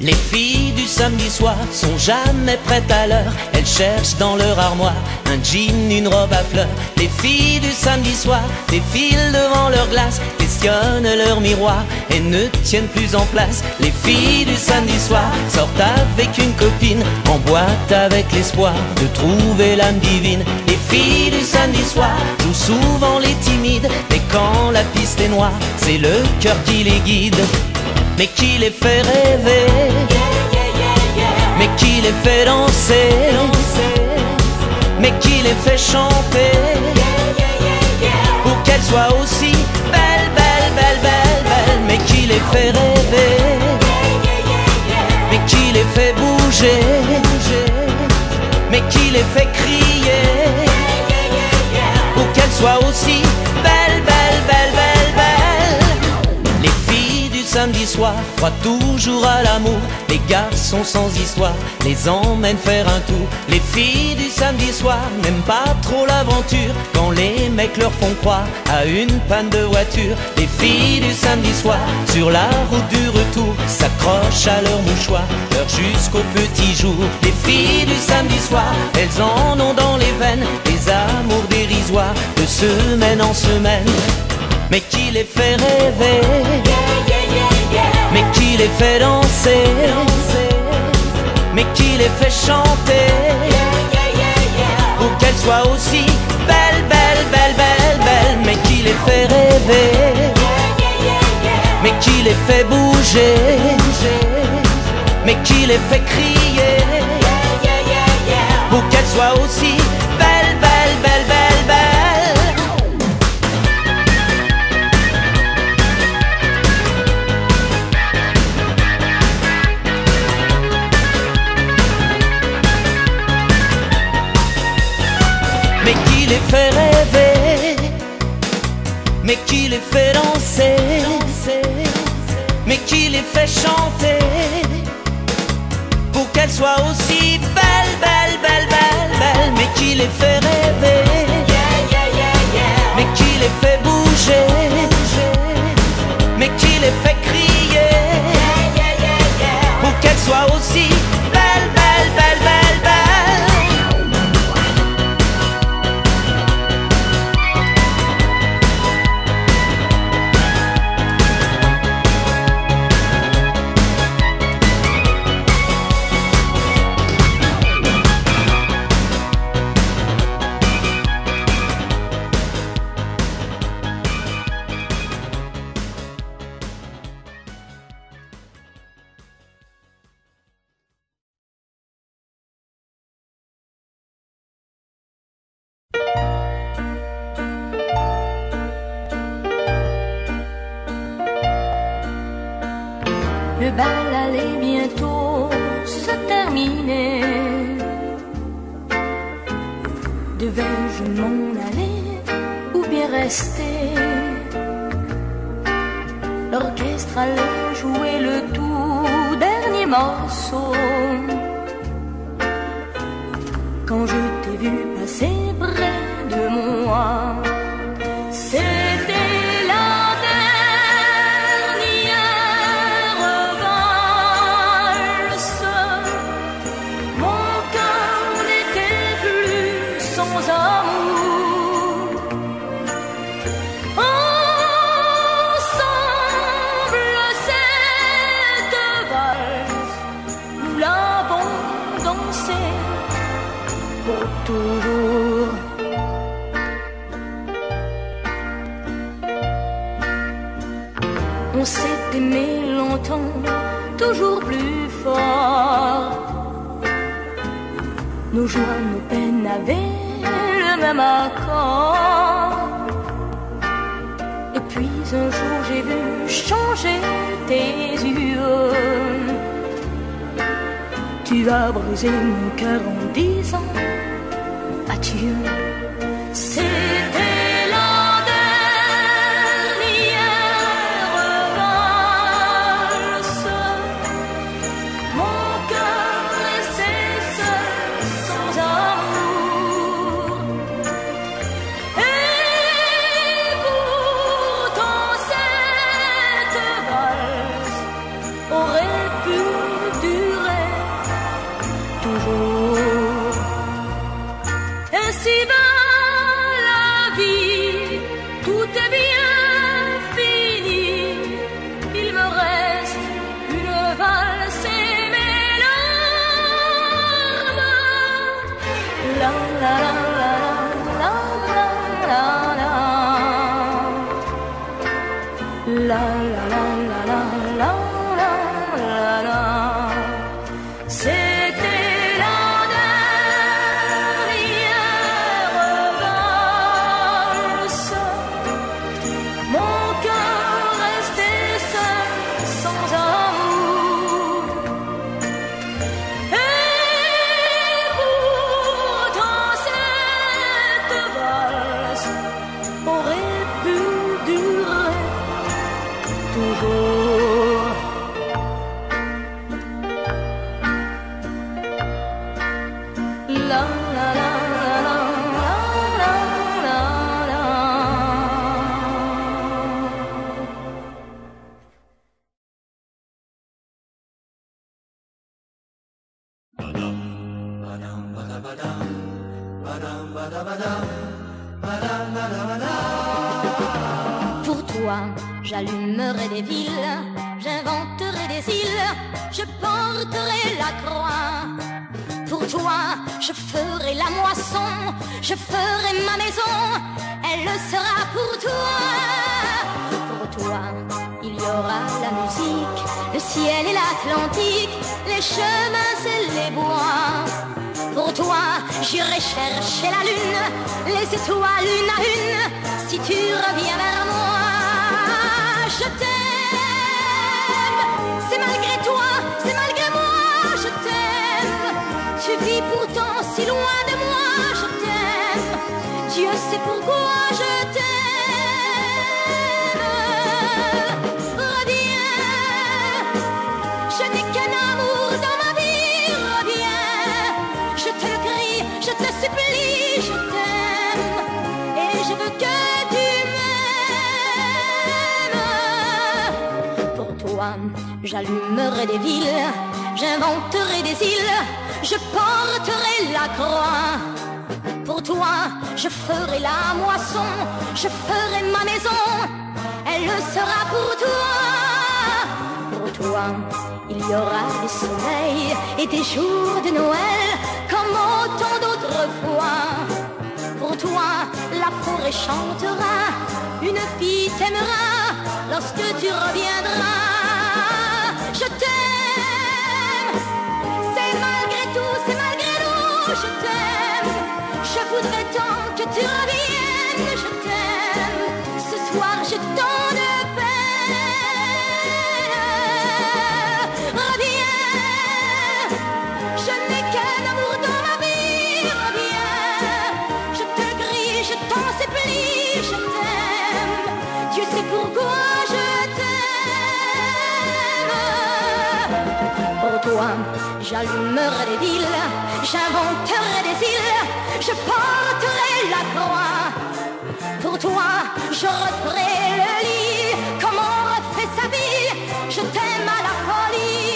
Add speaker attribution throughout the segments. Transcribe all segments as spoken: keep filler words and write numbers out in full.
Speaker 1: Les filles du samedi soir sont jamais prêtes à l'heure. Elles cherchent dans leur armoire un jean, une robe à fleurs. Les filles du samedi soir défilent devant leur glace, questionnent leur miroir et ne tiennent plus en place. Les filles du samedi soir sortent avec une copine, en boîte avec l'espoir de trouver l'âme divine. Les filles du samedi soir jouent souvent les timides, mais quand la piste est noire, c'est le cœur qui les guide. Mais qui les fait rêver, mais qui les fait danser, mais qui les fait chanter, pour qu'elles soient aussi belles, belles, belles, belles, belles. Mais qui les fait rêver, mais qui les fait bouger, mais qui les fait crier, pour qu'elles soient aussi belles, belles, belles, belles, belles. Les filles du samedi soir croient toujours à l'amour. Les garçons sans histoire les emmènent faire un tour. Les filles du samedi soir n'aiment pas trop l'aventure, quand les mecs leur font croire à une panne de voiture. Les filles du samedi soir sur la route du retour s'accrochent à leur mouchoir, pleurent jusqu'au petit jour. Les filles du samedi soir, elles en ont dans les veines des amours dérisoires de semaine en semaine. Mais qui les fait rêver, mais qui les fait danser, mais qui les fait chanter, pour qu'elles soient aussi belles, belles, belles, belles, belles. Mais qui les fait rêver, mais qui les fait bouger, mais qui les fait crier, pour qu'elles soient aussi belles, belles, belles, belles, belles. Mais qui les fait rêver, mais qui les fait danser, mais qui les fait chanter, pour qu'elles soient aussi belles, belles, belles, belles, belles. Mais qui les fait rêver, mais qui les fait bouger, mais qui les fait crier, pour qu'elles soient aussi belles, belles, belles, belles, belles.
Speaker 2: Le bal allait bientôt se terminer. Devais-je m'en aller ou bien rester? L'orchestre allait jouer le tout dernier morceau, quand je t'ai vu passer près de moi. C'était toujours. On s'est aimé longtemps, toujours plus fort. Nos joies, nos peines avaient le même accord. Et puis un jour j'ai vu changer tes yeux. Tu as brisé mon cœur en disant adieu. C'était la dernière valse. Mon cœur restait seul, sans amour. Et pourtant cette valse aurait pu toujours. La la la la la la la la. Pour toi, j'allumerai des villes, j'inventerai des îles, je porterai la croix. Pour toi, je ferai la moisson, je ferai ma maison, elle le sera pour toi. Pour toi, il y aura la musique, le ciel et l'Atlantique, les chemins et les bois. Pour toi, j'irai chercher la lune, les étoiles une à une, si tu reviens vers moi. Je t'aime, c'est malgré toi, c'est malgré moi, je t'aime. Tu vis pourtant si loin de moi, je t'aime. Dieu sait pourquoi je t'aime. Reviens, je n'ai qu'un amour dans ma vie, reviens. Je te le crie, je te supplie, je t'aime. Et je veux que tu m'aimes. Pour toi, j'allumerai des villes, j'inventerai des îles, je porterai la croix. Pour toi, je ferai la moisson, je ferai ma maison, elle le sera pour toi. Pour toi, il y aura des soleils et des jours de Noël comme autant d'autres fois. Pour toi, la forêt chantera, une fille t'aimera lorsque tu reviendras. Je t'aime, c'est malgré tout, c'est malgré nous, je t'aime. Je voudrais tant que tu reviennes, je t'aime. Ce soir, j'ai tant de peine. Reviens, je n'ai qu'un amour dans ma vie, reviens. Je te crie, je t'en supplie, je t'aime. Dieu sait pourquoi je t'aime. Pour toi, j'allumerai des villes, j'inventerai des îles, je porterai la croix. Pour toi, je referai le lit, comme on refait sa vie, je t'aime à la folie.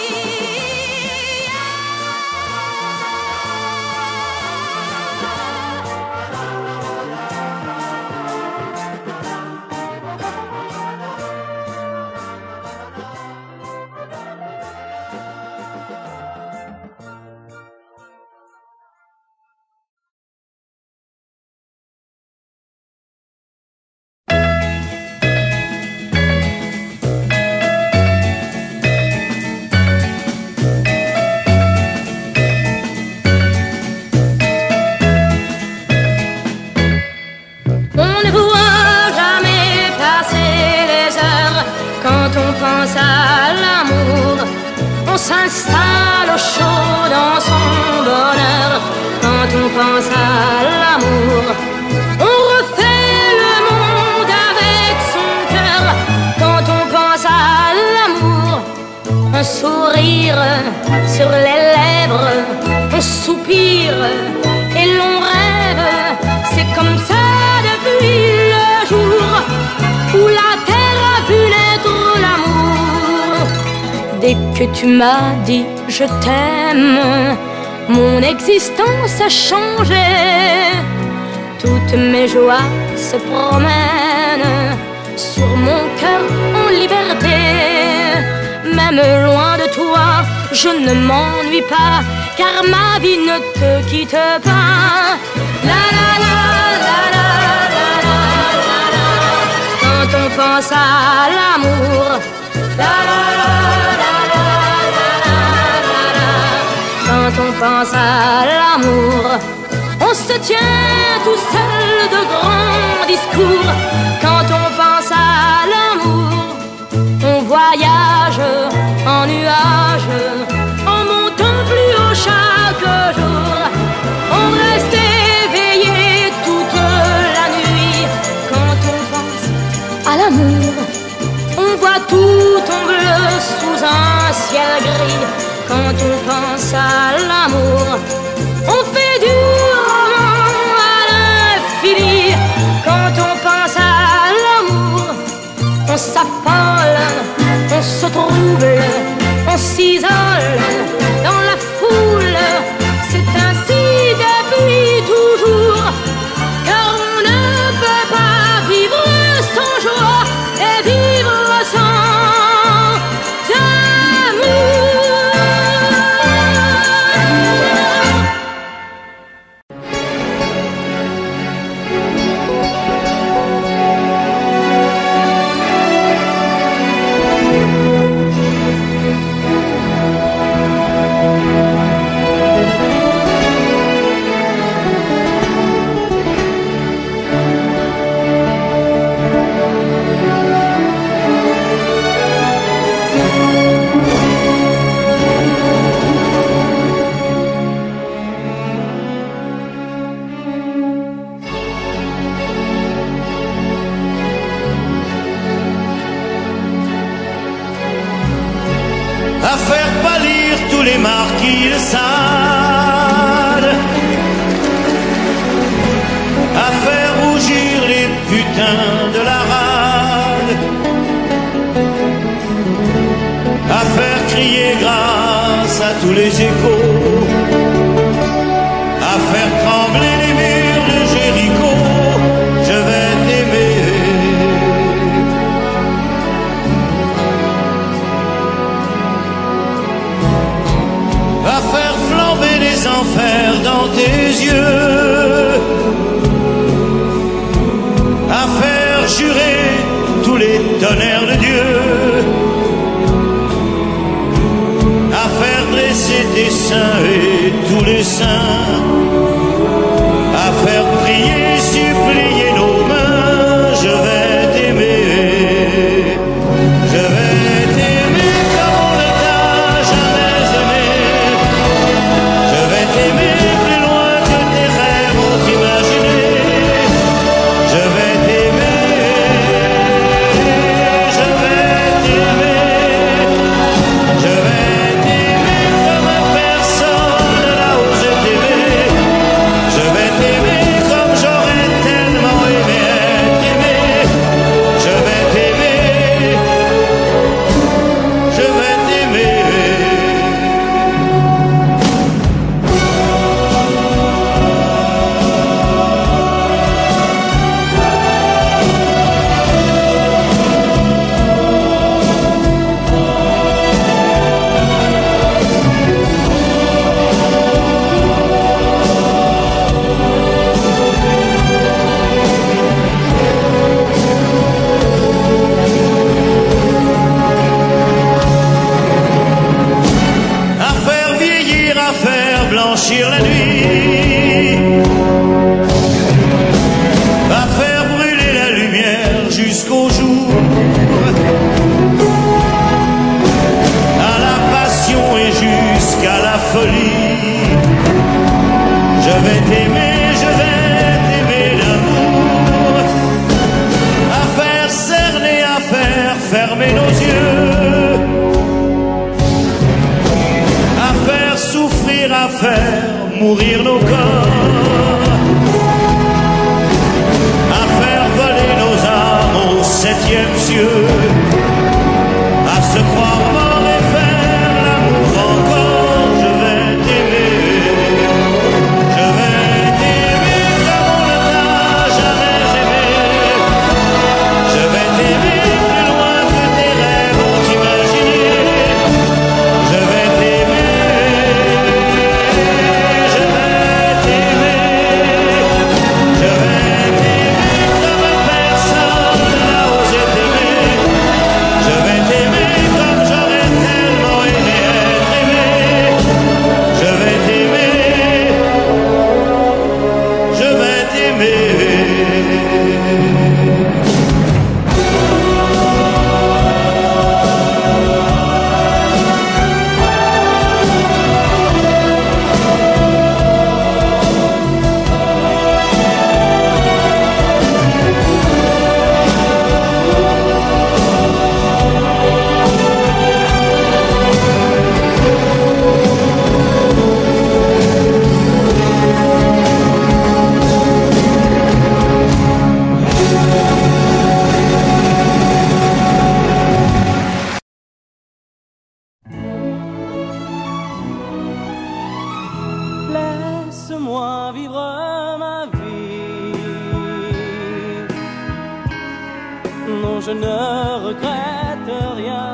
Speaker 2: On s'installe au chaud dans son bonheur. Quand on pense à l'amour, on refait le monde avec son cœur. Quand on pense à l'amour, un sourire sur les lèvres, on soupire et l'on rêve. C'est comme ça depuis le jour où la terre a vu naître l'amour. Dès que tu m'as dit je t'aime, mon existence a changé. Toutes mes joies se promènent sur mon cœur en liberté. Même loin de toi, je ne m'ennuie pas, car ma vie ne te quitte pas. La la la la la la la la la. Quand on pense à l'amour, la la la la la la la la. Quand on pense à l'amour, on se tient tout seul de grands discours. Quand on pense à l'amour, on voyage en nuages, en montant plus haut chaque jour. On reste éveillé toute la nuit. Quand on pense à l'amour, on voit tout tout en bleu sous un ciel gris. Quand on pense à l'amour, on fait du roman à l'infini. Quand on pense à l'amour, on s'affole, on se trouble, on s'isole dans la foule. C'est ainsi depuis toujours, car on ne peut pas vivre sans joie et vivre sans amour.
Speaker 3: À faire pâlir tous les marquis de Sade, à faire rougir les putains de la rade, à faire crier grâce à tous les échos, à faire trembler les murs de Jéricho. Je vais t'aimer. À faire flamber les enfers dans tes yeux, à faire jurer tous les tonnerres de Dieu, à faire dresser tes seins et tous les saints, à faire prier, supplier nos mains. Je vais t'aimer, je vais t'aimer comme on ne t'a jamais aimé. Je vais t'aimer plus loin que tes rêves ont imaginé. Je vais t'aimer, je vais t'aimer, je vais t'aimer comme personne n'a osé t'aimer. Je vais t'aimer comme j'aurais tellement aimé être aimé. Je vais t'aimer, je vais t'aimer. À faire vieillir, à faire blanchir la nuit, à faire brûler la lumière jusqu'au jour, à la passion et jusqu'à la folie. Je vais t'aimer, je vais t'aimer d'amour, à faire cerner, à faire fermer nos yeux, à faire souffrir, à faire mourir nos corps, à faire voler nos âmes au septième cieux, à se croire mort et faire l'amour encore. Je vais t'aimer, je vais t'aimer comme on ne t'a jamais aimé. Je vais t'aimer plus loin que tes rêves ont imaginé. Je vais t'aimer, je vais t'aimer, je vais t'aimer comme personne n'a osé t'aimer.
Speaker 4: je ne regrette rien.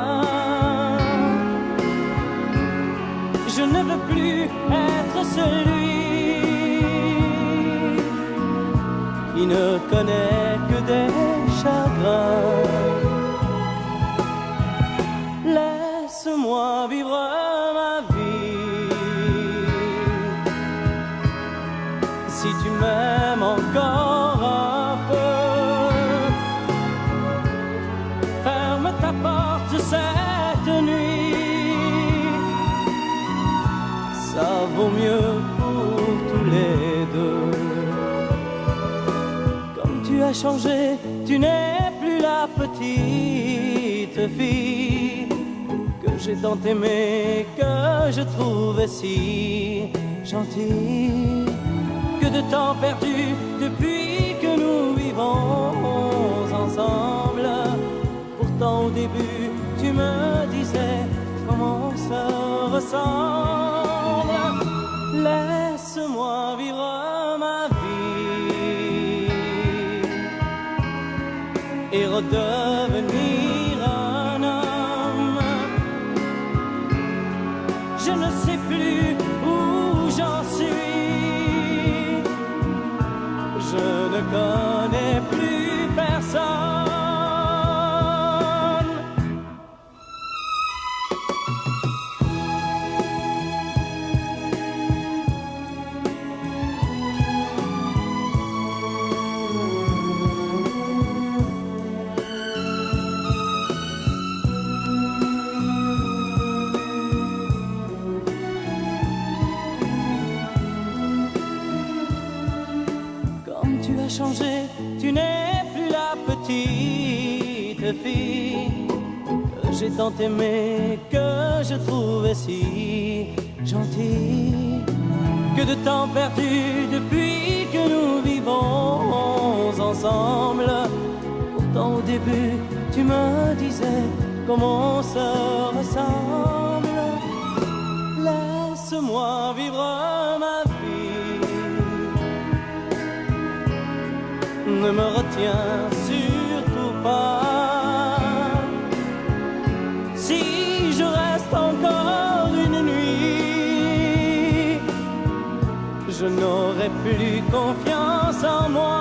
Speaker 4: Je ne veux plus être celui qui ne connaît que des chagrins. Laisse-moi vivre ma vie. Si tu m'aimes encore un peu, ferme ta porte cette nuit. Ça vaut mieux pour tous les deux. Comme tu as changé, tu n'es plus la petite fille que j'ai tant aimée, que je trouvais si gentille. Que de temps perdu depuis que nous vivons ensemble. Pourtant au début tu me disais comment on se ressemble. Laisse-moi vivre ma vie et redevenir un homme. Je ne sais plus où j'en suis. Je ne connais plus personne. Changé, tu n'es plus la petite fille que j'ai tant aimée, que je trouvais si gentille. Que de temps perdu depuis que nous vivons ensemble. Pourtant au début tu me disais comment on se ressemble. Laisse-moi vivre ma vie. Ne me retiens surtout pas. Si je reste encore une nuit, je n'aurai plus confiance en moi.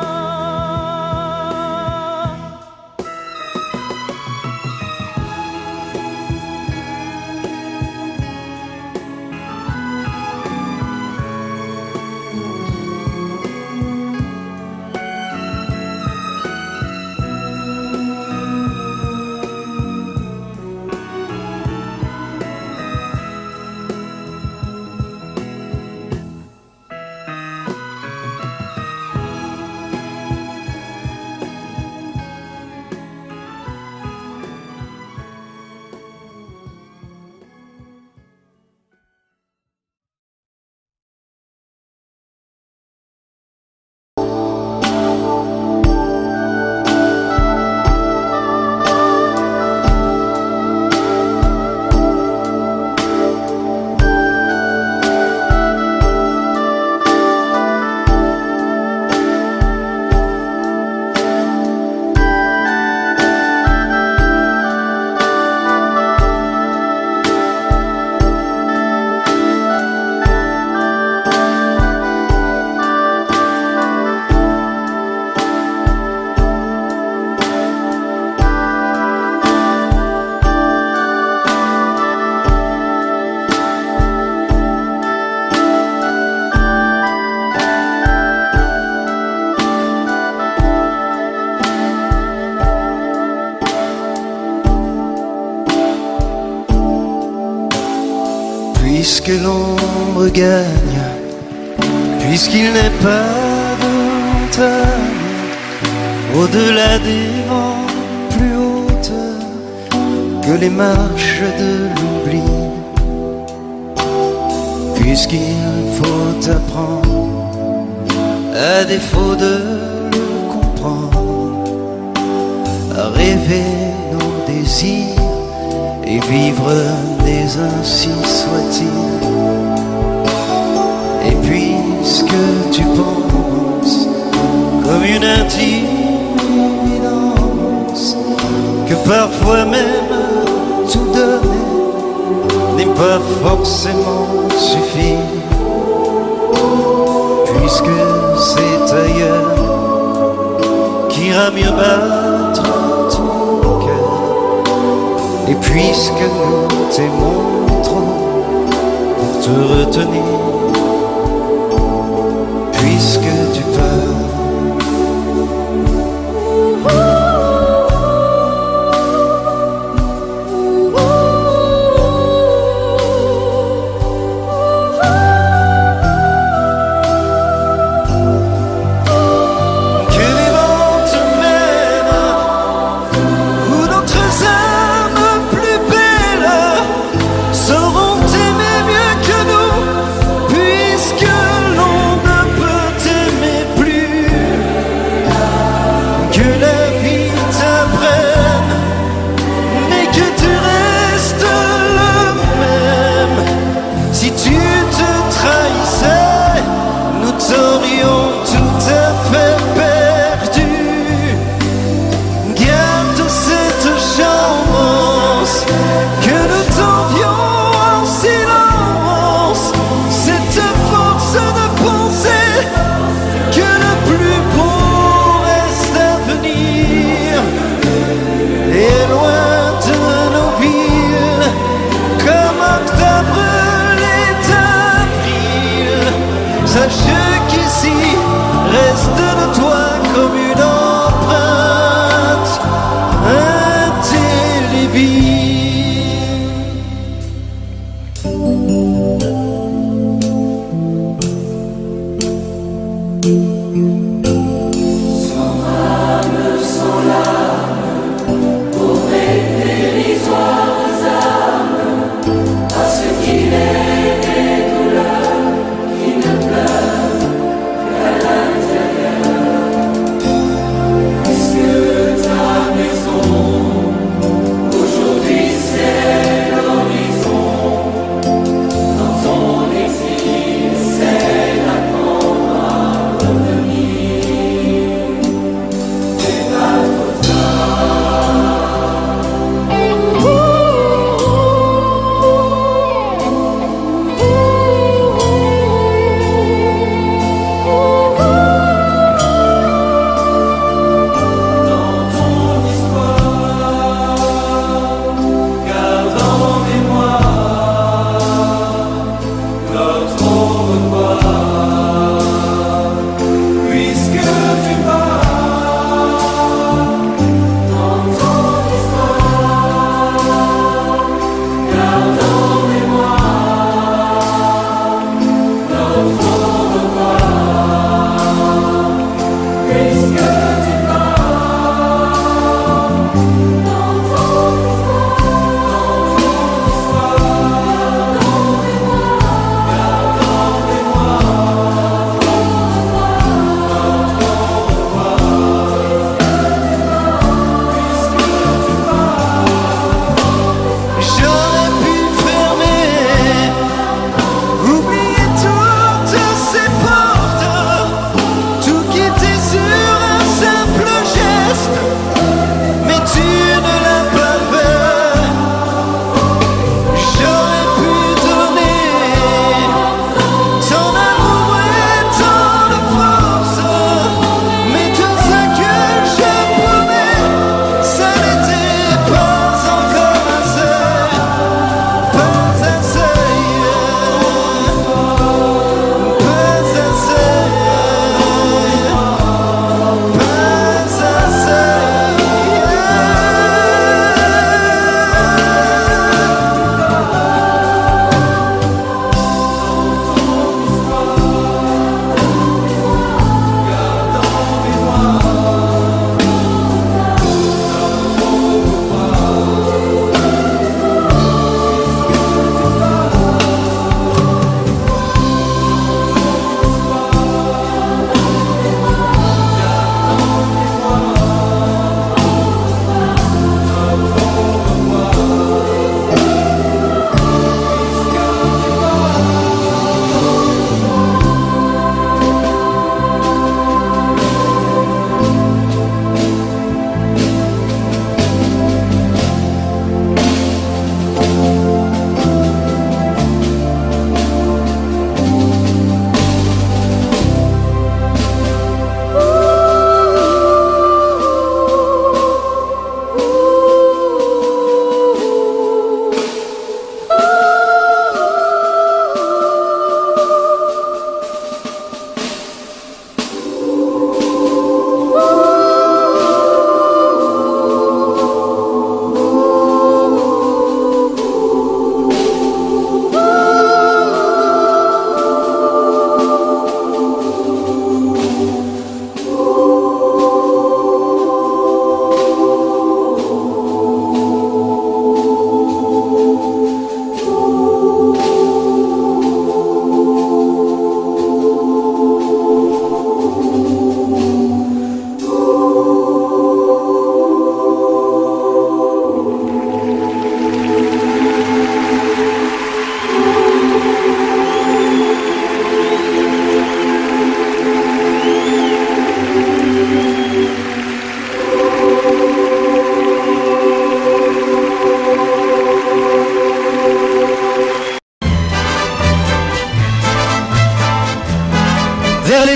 Speaker 5: Puisque l'ombre gagne, puisqu'il n'est pas de montagne au-delà des vents plus hautes que les marches de l'oubli, puisqu'il faut apprendre à défaut de le comprendre à rêver nos désirs et vivre des ainsi soit-il. Et puisque tu penses comme une intime évidence parfois même tout donner n'est pas forcément suffire, puisque c'est ailleurs qu'ira mieux battre ton cœur. Et puisque nous t'aimons trop pour te retenir, puisque tu pars,
Speaker 3: Plus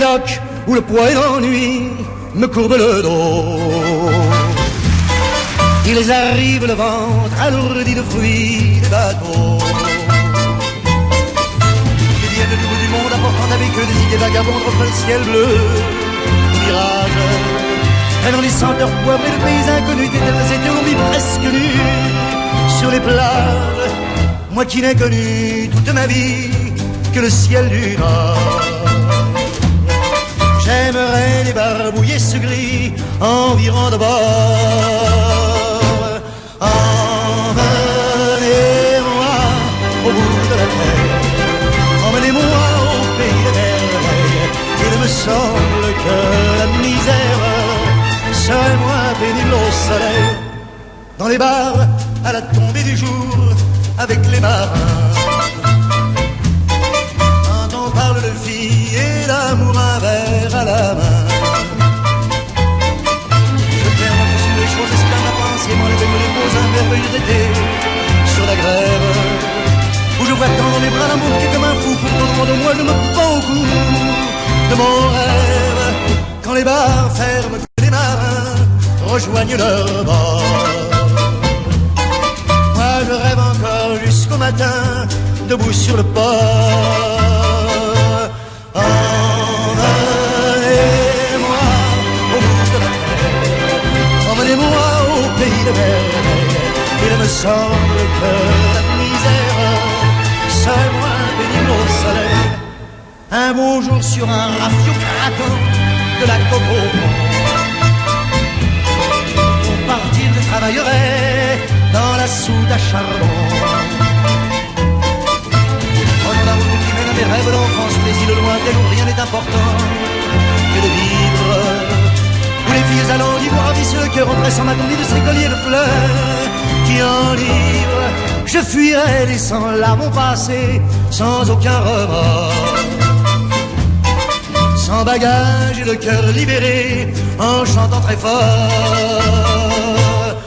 Speaker 6: chocs, où le poids et l'ennui me courbent le dos. Ils arrivent le ventre alourdi de fruits des bateaux. Ils viennent du bout du monde apportant avec eux des idées vagabondes contre le ciel bleu. Mirage, prenant les senteurs poivrées de pays inconnus, d'éternels étourmis presque nus sur les plages. Moi qui n'ai connu toute ma vie que le ciel du Nord. J'aimerais débarbouiller ce gris environ de bord. Emmenez-moi au bout de la terre, emmenez-moi au pays des merveilles. Il me semble que la misère serait moins pénible au soleil. Dans les bars, à la tombée du jour, avec les marins. Quand on parle de filles et d'amour, un verre à la main. Je perds mon sur les choses, exclame ma pensée, moi les me dépose un merveilleux été sur la grève. Où je vois tant dans les bras l'amour qui est comme un fou, pourtant de moi je me prends au cou de mon rêve. Quand les bars ferment, que les marins rejoignent leur bord. Je rêve encore jusqu'au matin, debout sur le port. Emmenez-moi au bout de la terre, emmenez-moi au pays de merveilles. Il me semble que la misère serait moins pénible au soleil. Un beau jour sur un rafio craquant de la coco au pont. Pour partir je travaillerai dans la soude à charbon. Prenons la route qui mène à mes rêves d'enfance, sous les îles lointaines où rien n'est important que de vivre. Où les filles allant d'ivoire ravissent le cœur en pressant ma tournée de ces colliers de fleurs qui enivrent. Je fuirai laissant là mon passé sans aucun remords. Sans bagage et le cœur libéré en chantant très fort.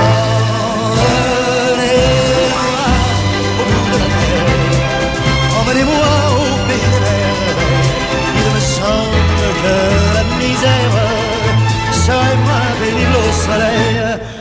Speaker 6: Emmenez-moi au pays des merveilles. Il me semble que la misère serait moins pénible au soleil.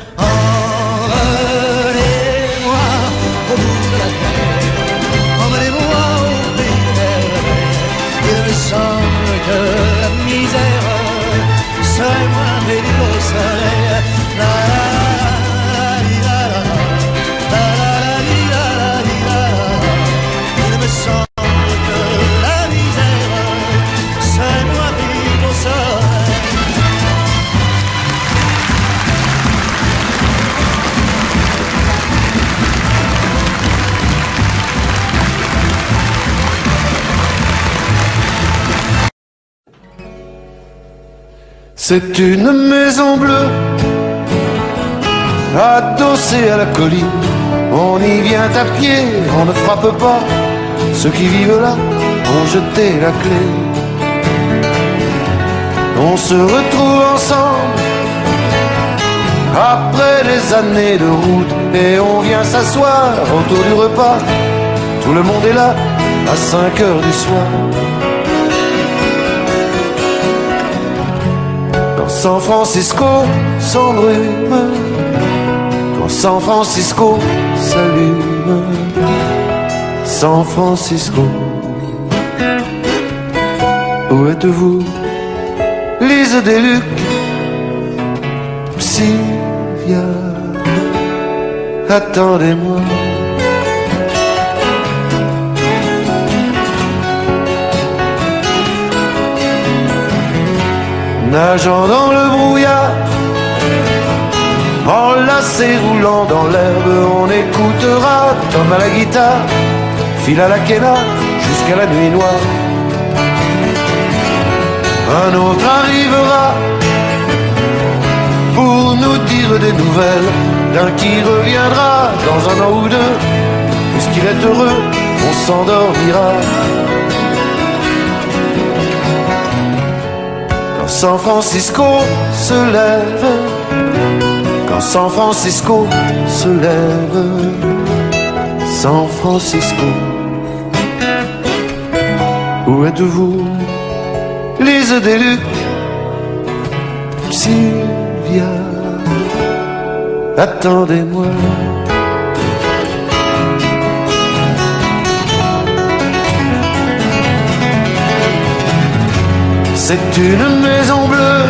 Speaker 6: Emmenez-moi au bout de la terre, emmenez-moi au pays des merveilles. Il me semble que la misère serait moins pénible au soleil. La, la, la, la, la, la, la, la, la. Il me semble
Speaker 5: c'est une maison bleue, adossée à la colline. On y vient à pied, on ne frappe pas. Ceux qui vivent là ont jeté la clé. On se retrouve ensemble après des années de route et on vient s'asseoir autour du repas. Tout le monde est là à cinq heures du soir. Quand San Francisco s'embrume, quand San Francisco s'allume, San Francisco, où êtes-vous? Lise Deluc, Sylvia, attendez-moi. Nageant dans le brouillard, enlacé roulant dans l'herbe, on écoutera Tom à la guitare, Phil à la quena jusqu'à la nuit noire. Un autre arrivera pour nous dire des nouvelles d'un qui reviendra dans un an ou deux. Puisqu'il est heureux, on s'endormira. Quand San Francisco se lève, quand San Francisco se lève, San Francisco, où êtes-vous? les œufs des Lucs, Sylvia, attendez-moi. C'est une maison bleue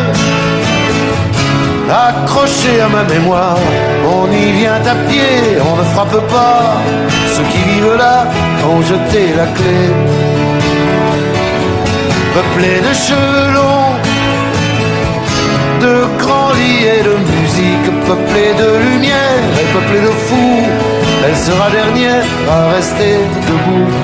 Speaker 5: accrochée à ma mémoire. On y vient à pied, on ne frappe pas. Ceux qui vivent là ont jeté la clé. Peuplée de cheveux longs, de grands lits et de musique, peuplée de lumière et peuplée de fous, elle sera dernière à rester debout.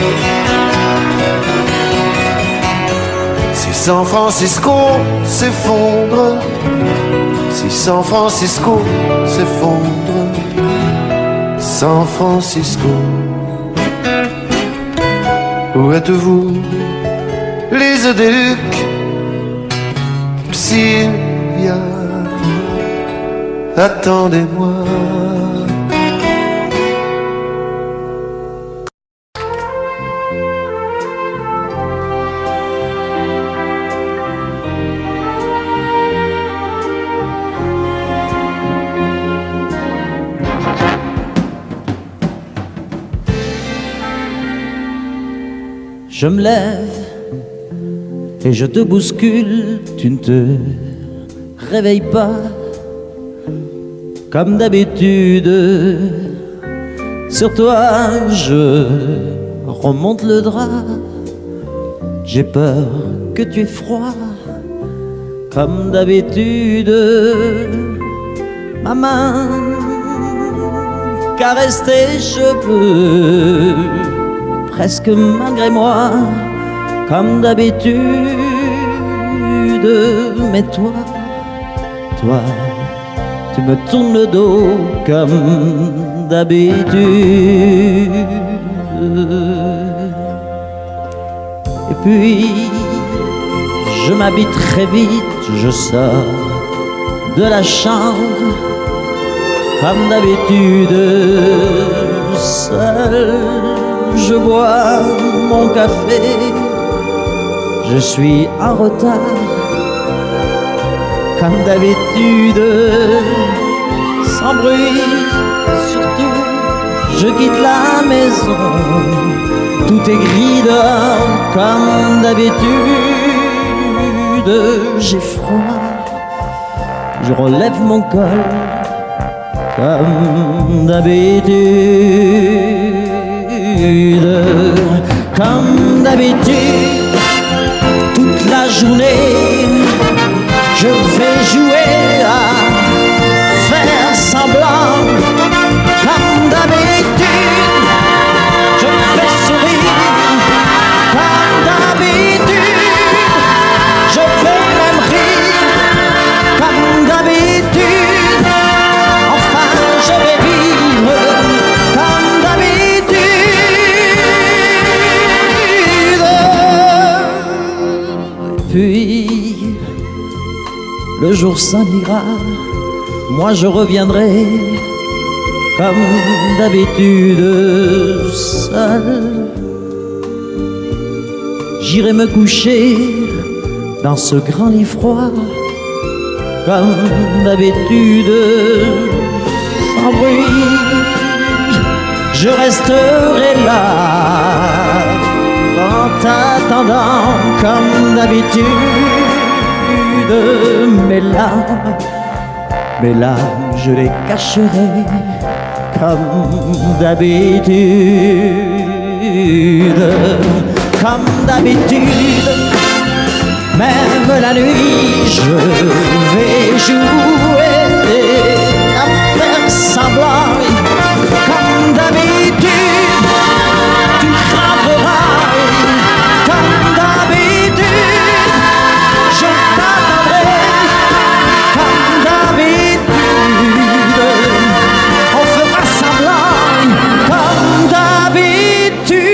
Speaker 5: Si San Francisco s'effondre, si San Francisco s'effondre, San Francisco, où êtes-vous? Les œufs des Lucs, Sylvia, attendez-moi.
Speaker 1: Je me lève et je te bouscule, tu ne te réveilles pas comme d'habitude. Sur toi je remonte le drap, j'ai peur que tu aies froid comme d'habitude. Ma main caresse tes cheveux, presque malgré moi, comme d'habitude. Mais toi, toi, tu me tournes le dos comme d'habitude. Et puis, je m'habille très vite, je sors de la chambre comme d'habitude. Seul, je bois mon café, je suis en retard, comme d'habitude. Sans bruit, surtout, je quitte la maison, tout est gris dehors, comme d'habitude. J'ai froid, je relève mon col, comme d'habitude. Comme d'habitude, toute la journée, je vais jouer à faire semblant. Comme d'habitude, je me fais sourire. Comme d'habitude, je vais même rire. Comme d'habitude, enfin je vais vivre. Comme d'habitude. Puis le jour s'en ira, moi je reviendrai comme d'habitude seul. J'irai me coucher dans ce grand lit froid, comme d'habitude, sans bruit. Je resterai là en t'attendant comme d'habitude. Mes larmes, mes larmes, je les cacherai comme d'habitude. Comme d'habitude, même la nuit, je vais jouer à faire semblant. Comme d'habitude, tu frapperas. Comme d'habitude, je t'attendrai. Comme d'habitude, on fera semblant. Comme d'habitude.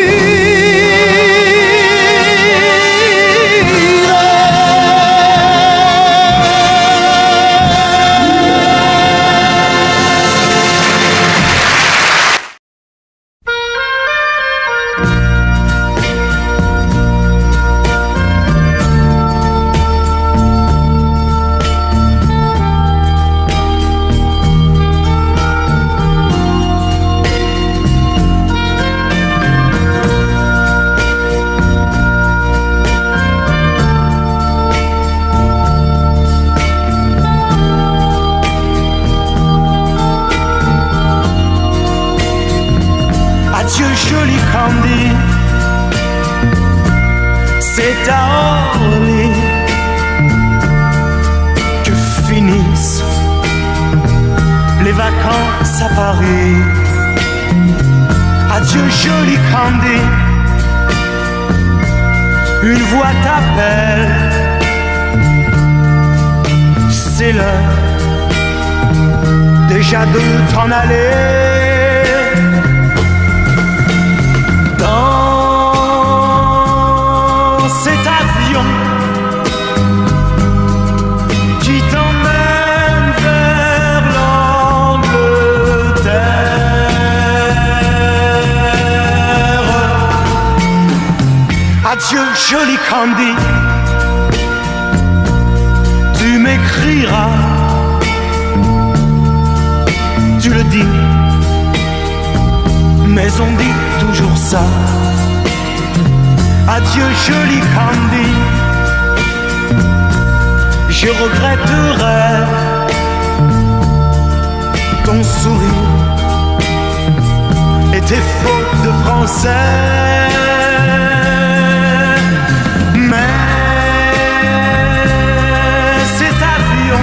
Speaker 7: Adieu joli Candy, c'est à Orly que finissent les vacances à Paris. Adieu joli Candy, une voix t'appelle, c'est l'heure déjà de t'en aller. Dans cet avion qui t'emmène vers l'Angleterre. Adieu joli Candy, tu m'écriras, tu le dis, mais on dit toujours ça. Adieu joli Candy, je regretterai ton sourire et tes fautes de français. Mais cet avion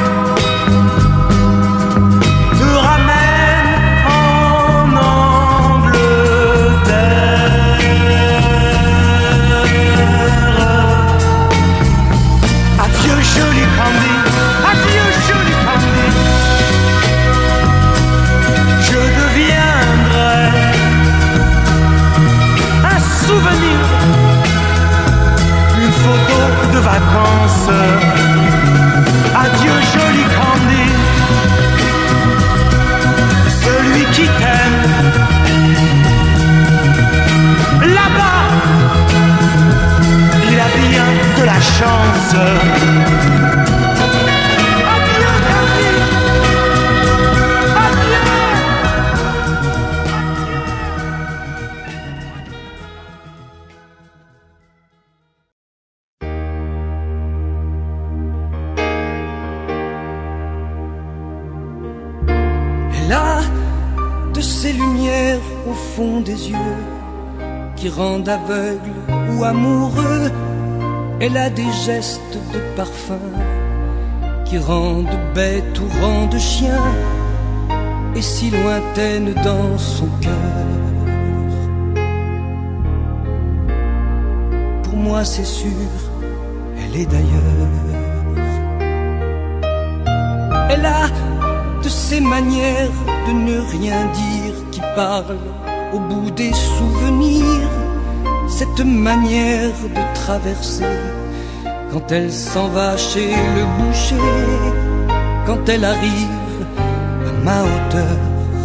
Speaker 7: te ramène en Angleterre. Adieu joli Candy, adieu joli Candy, je deviendrai un souvenir, une photo de vacances. Adieu joli Candy, celui qui t'aime là-bas, il a bien de la chance. Adieu Candy, adieu.
Speaker 4: Elle a de ces lumières au fond des yeux qui rendent aveugle ou amoureux. Elle a des gestes de parfum qui rendent bête ou rendent chien, et si lointaine dans son cœur. Pour moi c'est sûr, elle est d'ailleurs. Elle a de ces manières de ne rien dire qui parlent au bout des souvenirs, cette manière de traverser quand elle s'en va chez le boucher, quand elle arrive à ma hauteur.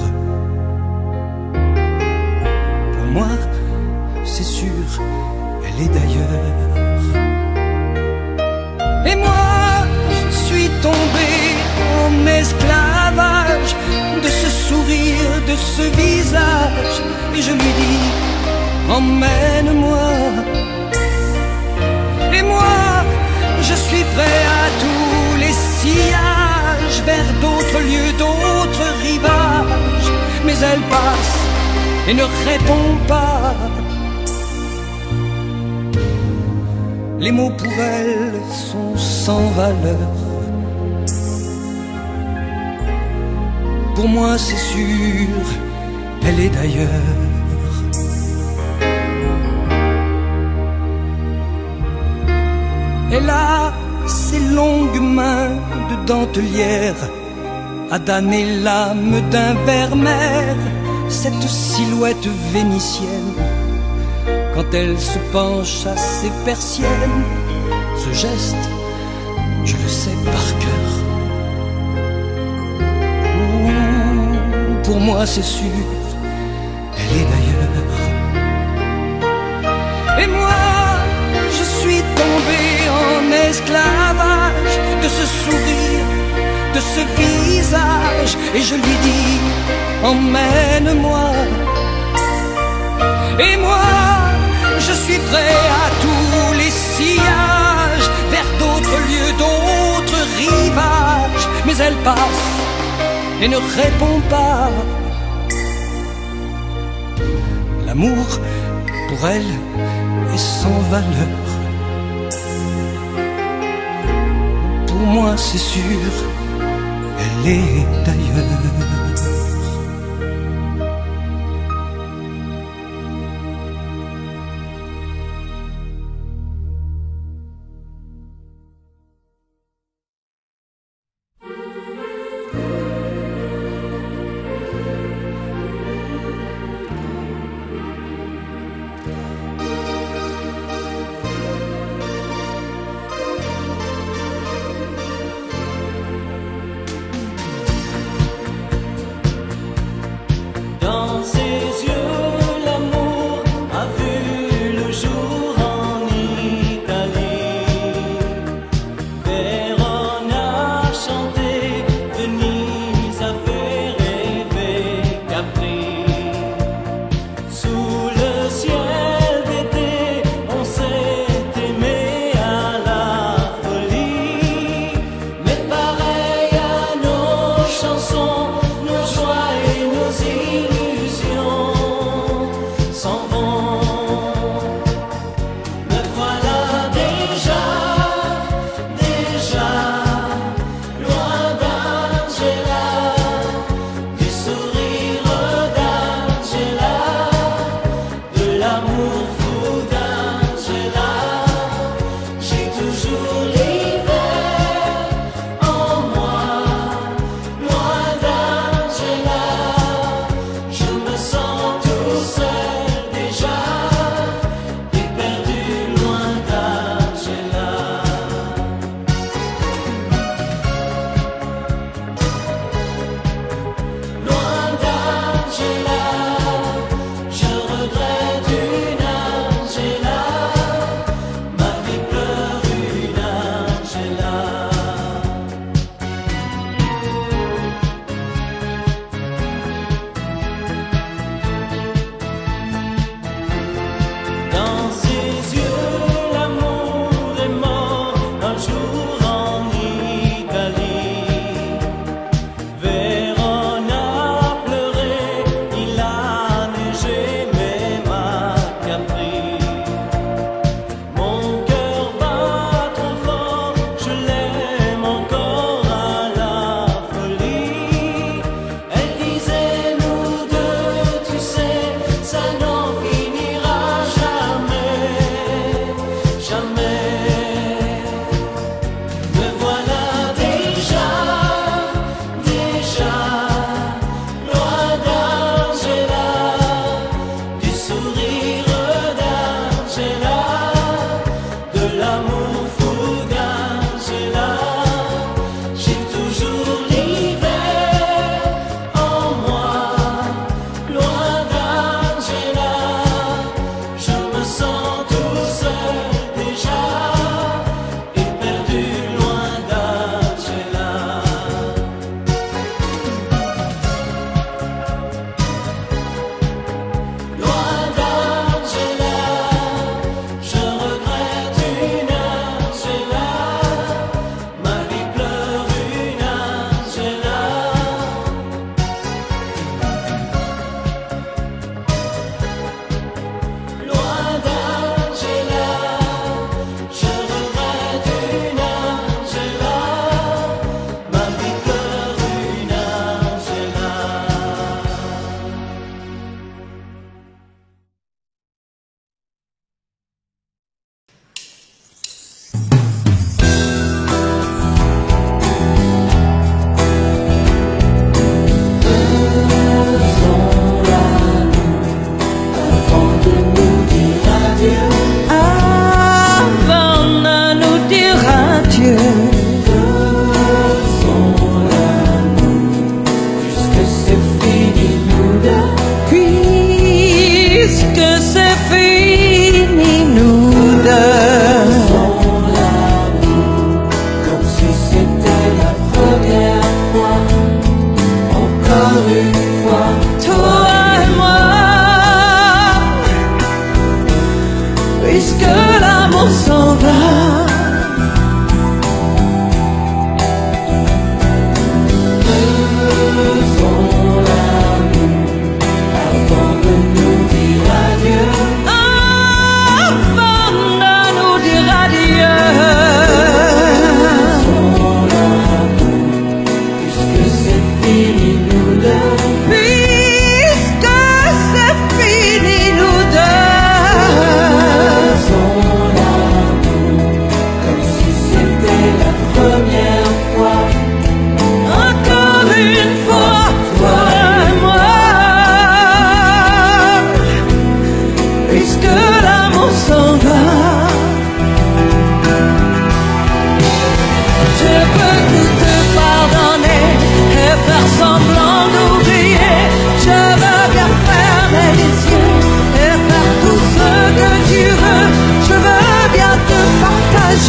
Speaker 4: Pour moi, c'est sûr, elle est d'ailleurs. Et moi, je suis tombé en esclavage de ce sourire, de ce visage, et je lui dis, emmène-moi. Et moi, je suis prêt à tous les sillages, vers d'autres lieux, d'autres rivages. Mais elle passe et ne répond pas. Les mots pour elle sont sans valeur. Pour moi c'est sûr, elle est d'ailleurs. Elle a ses longues mains de dentelière à damner l'âme d'un ver-mer, cette silhouette vénitienne quand elle se penche à ses persiennes. Ce geste, je le sais par cœur. Pour moi c'est sûr, elle est d'ailleurs. Et moi, je suis tombé en esclavage de ce sourire, de ce visage, et je lui dis, emmène-moi. Et moi, je suis prêt à tous les sillages, vers d'autres lieux, d'autres rivages. Mais elle passe et ne répond pas.
Speaker 8: L'amour, pour elle, est sans valeur. Pour moi, c'est sûr, elle est d'ailleurs.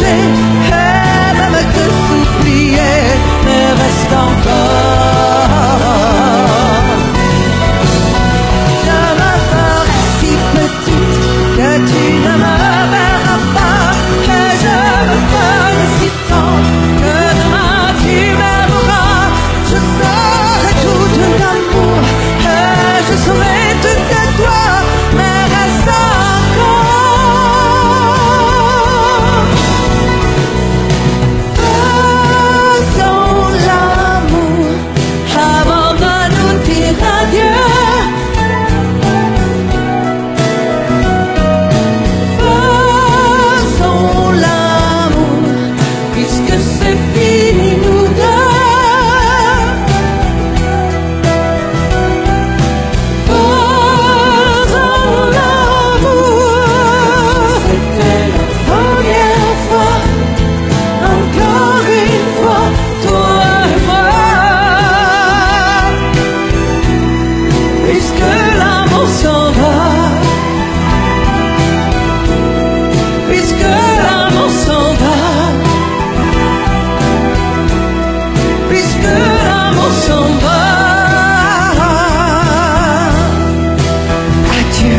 Speaker 9: changer et même te supplier, mais reste encore. Je me ferai si petite que tu ne me verras pas, et je me ferai si tendre que demain tu m'aimeras. Je serai tout ton amour et je serai tout de toi, mais reste encore. Faisons l'amour avant de nous dire adieu. Faisons l'amour puisque c'est fini nous deux. Faisons l'amour. C'était la première fois, encore une fois, toi et moi. Puisque l'amour s'en va, puisque l'amour s'en va, puisque l'amour s'en va. Adieu.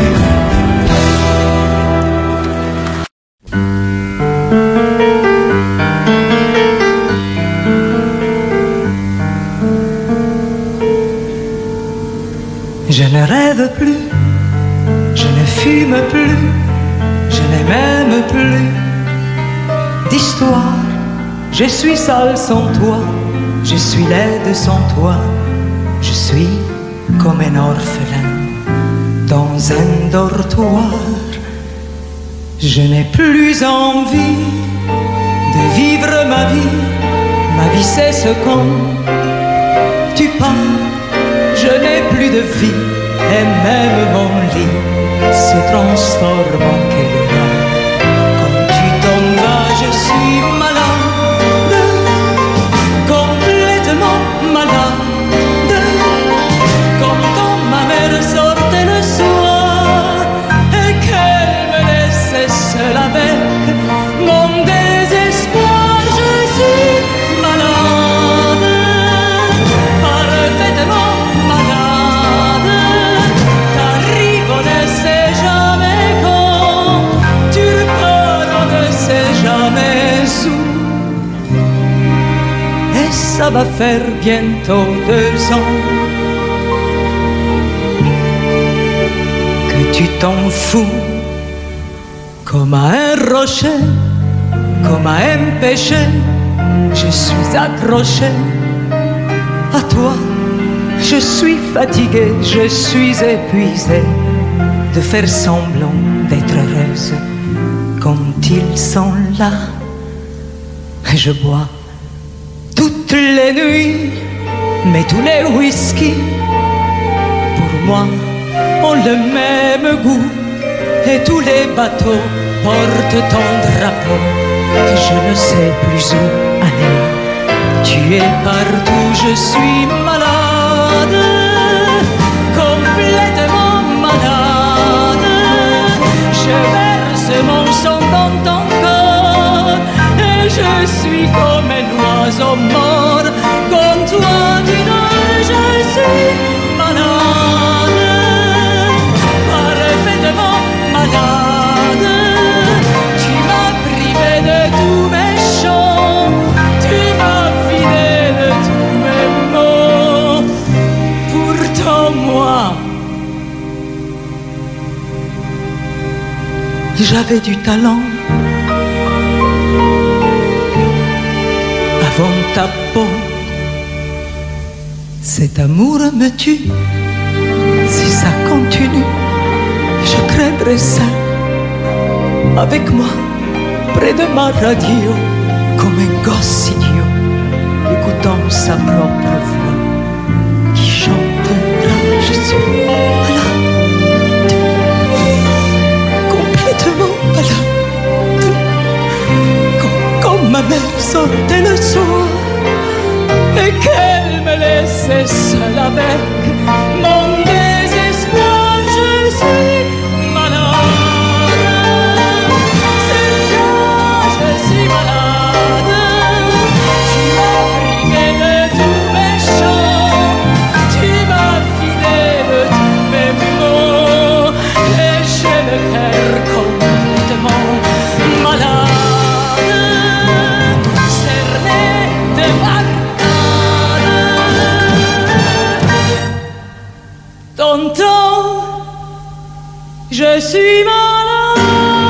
Speaker 8: Je ne rêve plus, je ne fume plus, je n'ai même plus d'histoire. Je suis seul sans toi, je suis laide sans toi, je suis comme un orphelin dans un dortoir. Je n'ai plus envie de vivre ma vie, ma vie c'est ce quand tu pars. Je n'ai plus de vie et même mon lit se transforme en quéda. Quand tu t'en vas, je suis malade, complètement malade. Comme quand ma mère sortait le soir et qu'elle me laissait seule avec mon désespoir. Je suis malade, parfaitement malade. T'arrives, on ne sait jamais quand, tu repars, on ne sait jamais où. Et ça va faire bientôt deux ans que tu t'en fous, comme à un rocher, comme à un péché. Je suis accroché à toi. Je suis fatigué, je suis épuisé de faire semblant d'être heureuse quand ils sont là. Je bois toutes les nuits, mais tous les whisky pour moi ont le même goût. Et tous les bateaux portent ton drapeau, que je ne sais plus où aller. Tu es partout, je suis malade, complètement malade. Je verse mon sang dans ton corps et je suis comme un oiseau mort. Comme toi tu dors, je suis malade, parfaitement malade. Tu m'as privé de tous mes chants, tu m'as vidé de tous mes mots. Pourtant moi, j'avais du talent. Avant ta peau, cet amour me tue. Si ça continue, je craindrais ça. Avec moi, près de ma radio, comme un gosse idiot, écoutant sa propre voix qui chantera. Je suis malade, complètement malade. Quand, quand ma mère sortait le soir et qu'elle me laissait seule avec mon désespoir, je suis malade. C'est ça, je suis malade. je suis malade.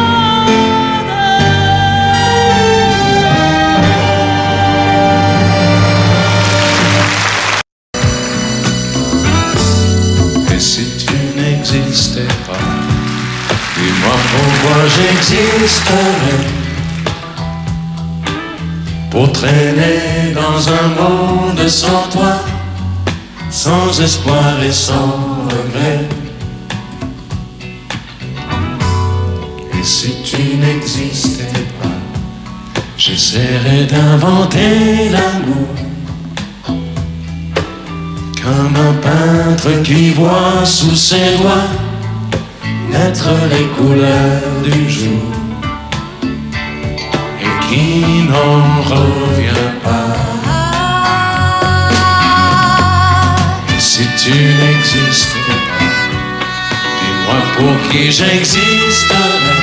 Speaker 3: Et si tu n'existais pas, dis-moi pourquoi j'existerais. Pour traîner dans un monde sans toi, sans espoir et sans regret. Et si tu n'existais pas, j'essaierais d'inventer l'amour, comme un peintre qui voit sous ses doigts naître les couleurs du jour et qui n'en revient pas. Et si tu n'existais pas, dis-moi pour qui j'existerais.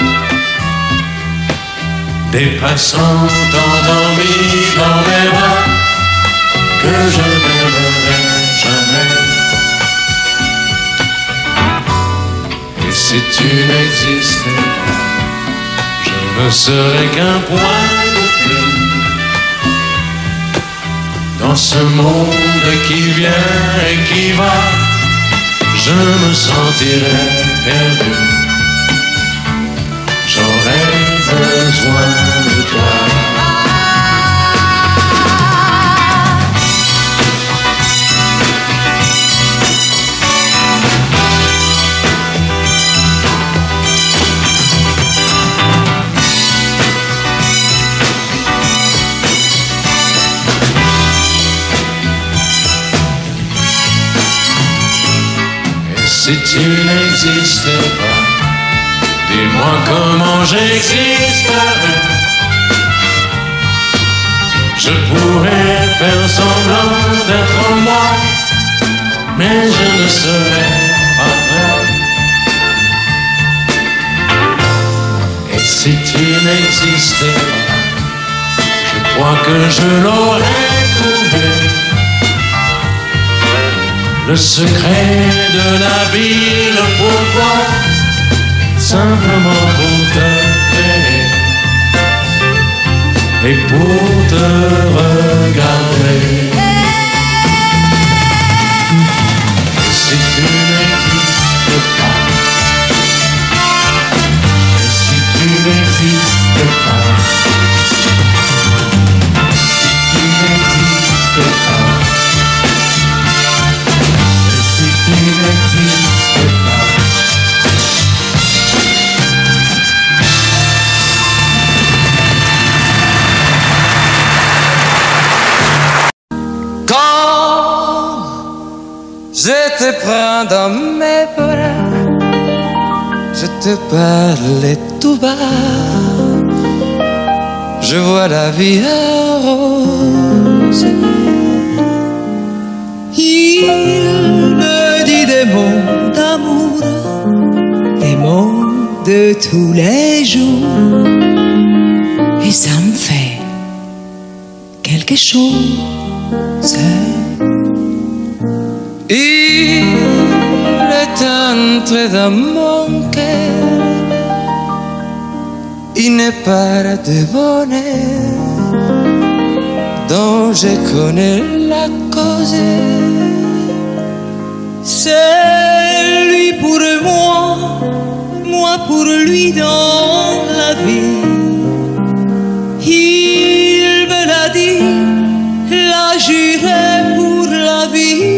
Speaker 3: Des passants endormis dans mes bras que je n'aimerais jamais. Et si tu n'existais pas, je ne serais qu'un point de plus dans ce monde qui vient et qui va. Je me sentirais perdu. J'aurais besoin de toi. Si tu n'existais pas, dis-moi comment j'existerais. Je pourrais faire semblant d'être moi, mais je ne serais pas vrai. Et si tu n'existais pas, je crois que je l'aurais trouvé. Le secret de la vie, le pourquoi, simplement pour te créer et pour te regarder. Et si tu n'existes pas, et si tu n'existes pas, si tu n'existes pas, tu n'existes pas.
Speaker 10: Quand je te prends dans mes bras, je te parlais tout bas, je vois la vie en rose.
Speaker 8: Il me dit des mots d'amour, des mots de tous les jours, et ça me fait quelque chose.
Speaker 10: Il est entré dans mon cœur une part de bonheur dont je connais la cause.
Speaker 8: C'est lui pour moi, moi pour lui dans la vie. Il me l'a dit, l'a juré pour la vie.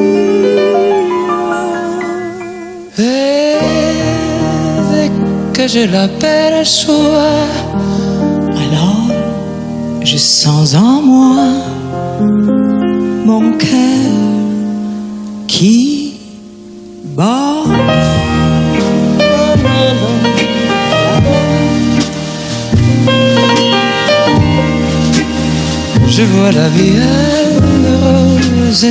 Speaker 10: Et dès que je l'aperçois,
Speaker 8: alors je sens en moi mon cœur qui bat.
Speaker 10: Je vois la vie rose.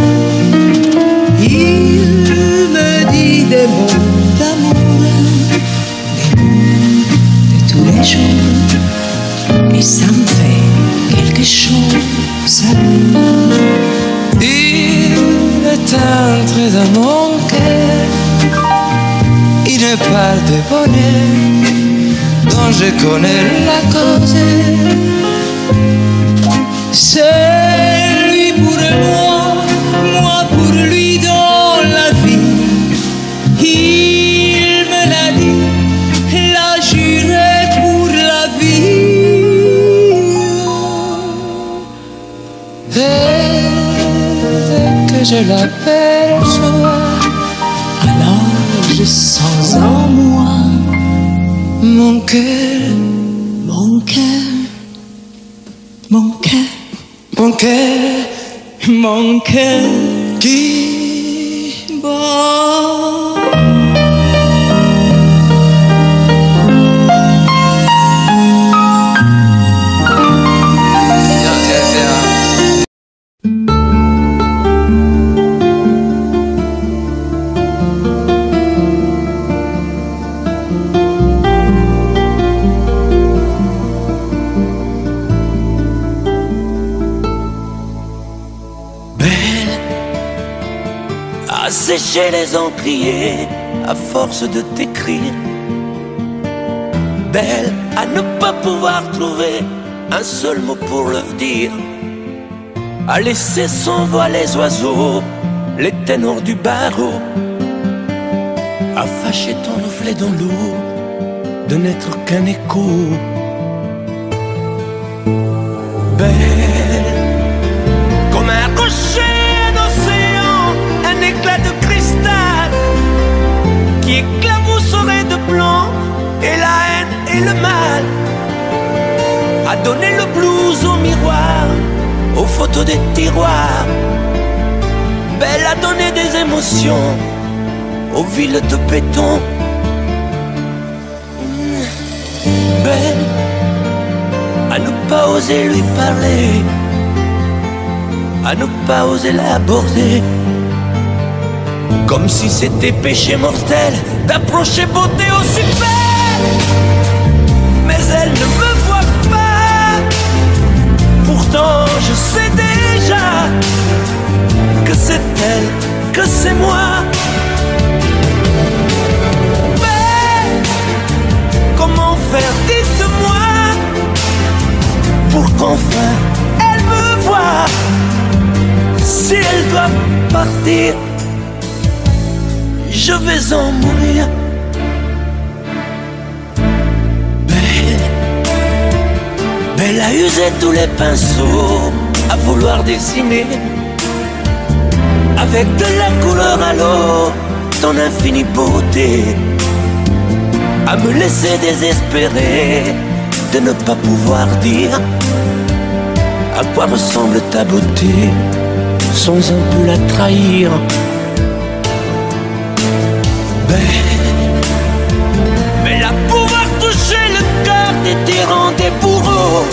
Speaker 8: Il me dit des mots d'amour, des mots de tous les jours, et ça me fait quelque chose.
Speaker 10: Il est entré dans mon cœur une me parle de bonheur dont je connais la cause. C'est lui pour moi, moi pour lui dans la vie. Il me l'a dit, l'a juré pour la vie. Et dès que je l'aperçois, alors je sens en moi mon cœur, mon cœur, mon cœur, mon cœur, mon cœur qui bat.
Speaker 1: Sécher les encriers à force de t'écrire. Belle à ne pas pouvoir trouver un seul mot pour le dire. À laisser sans voix les oiseaux, les ténors du barreau. À fâcher ton reflet dans l'eau, de n'être qu'un écho. Belle comme un rocher un éclat de cristal qui éclabousserait de blanc et la haine et le mal, a donné le blues au miroir, aux photos des tiroirs. Belle a donné des émotions aux villes de béton. Belle à ne pas oser lui parler, à ne pas oser l'aborder, comme si c'était péché mortel d'approcher beauté aussi belle. Mais elle ne me voit pas, pourtant je sais déjà que c'est elle, que c'est moi. Mais comment faire, dites-moi, pour qu'enfin elle me voie. Si elle doit partir, je vais en mourir. Belle, Belle a usé tous les pinceaux à vouloir dessiner avec de la couleur à l'eau ton infinie beauté, à me laisser désespérer de ne pas pouvoir dire à quoi ressemble ta beauté sans un peu la trahir. Mais la pouvoir toucher le cœur des tyrans, des bourreaux,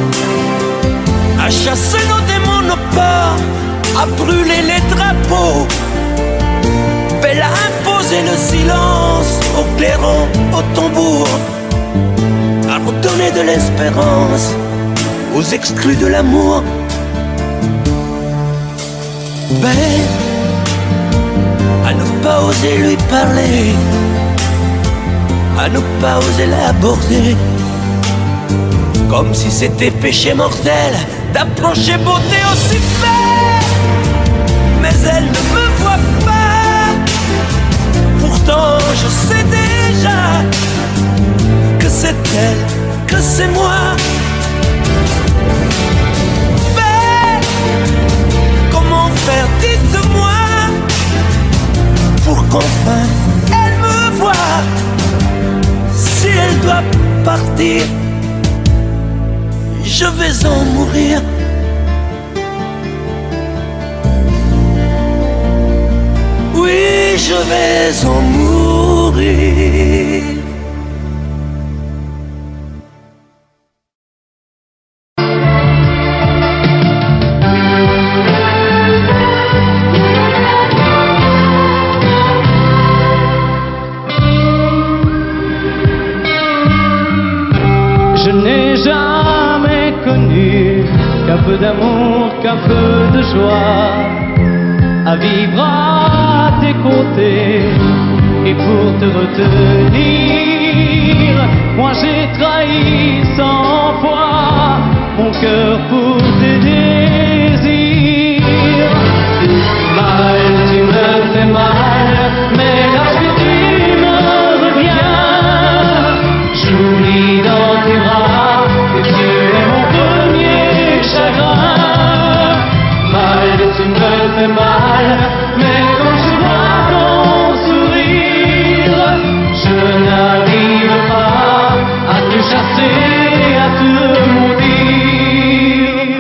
Speaker 1: à chasser nos démons, nos peurs, à brûler les drapeaux. Belle a imposé le silence aux clairons, aux tambours, à redonner de l'espérance aux exclus de l'amour. Belle à ne pas oser lui parler, à ne pas oser l'aborder, comme si c'était péché mortel d'approcher beauté aussi belle. Mais elle ne me voit pas, pourtant je sais déjà que c'est elle, que c'est moi. Belle, comment faire, dites-moi, pour qu'enfin elle me voie. Si elle doit partir, je vais en mourir. Oui, je vais en mourir.
Speaker 11: Qu'un peu d'amour, qu'un peu de joie, à vivre à tes côtés, et pour te retenir, moi j'ai trahi cent fois mon cœur pour tes désirs. Mal, tu me fais mal, mais lorsque tu me reviens, j'oublie dans tes bras que tu es mon premier chagrin. Mal, tu me fais mal, mais quand je vois ton sourire, je n'arrive pas à te chasser, à te maudire.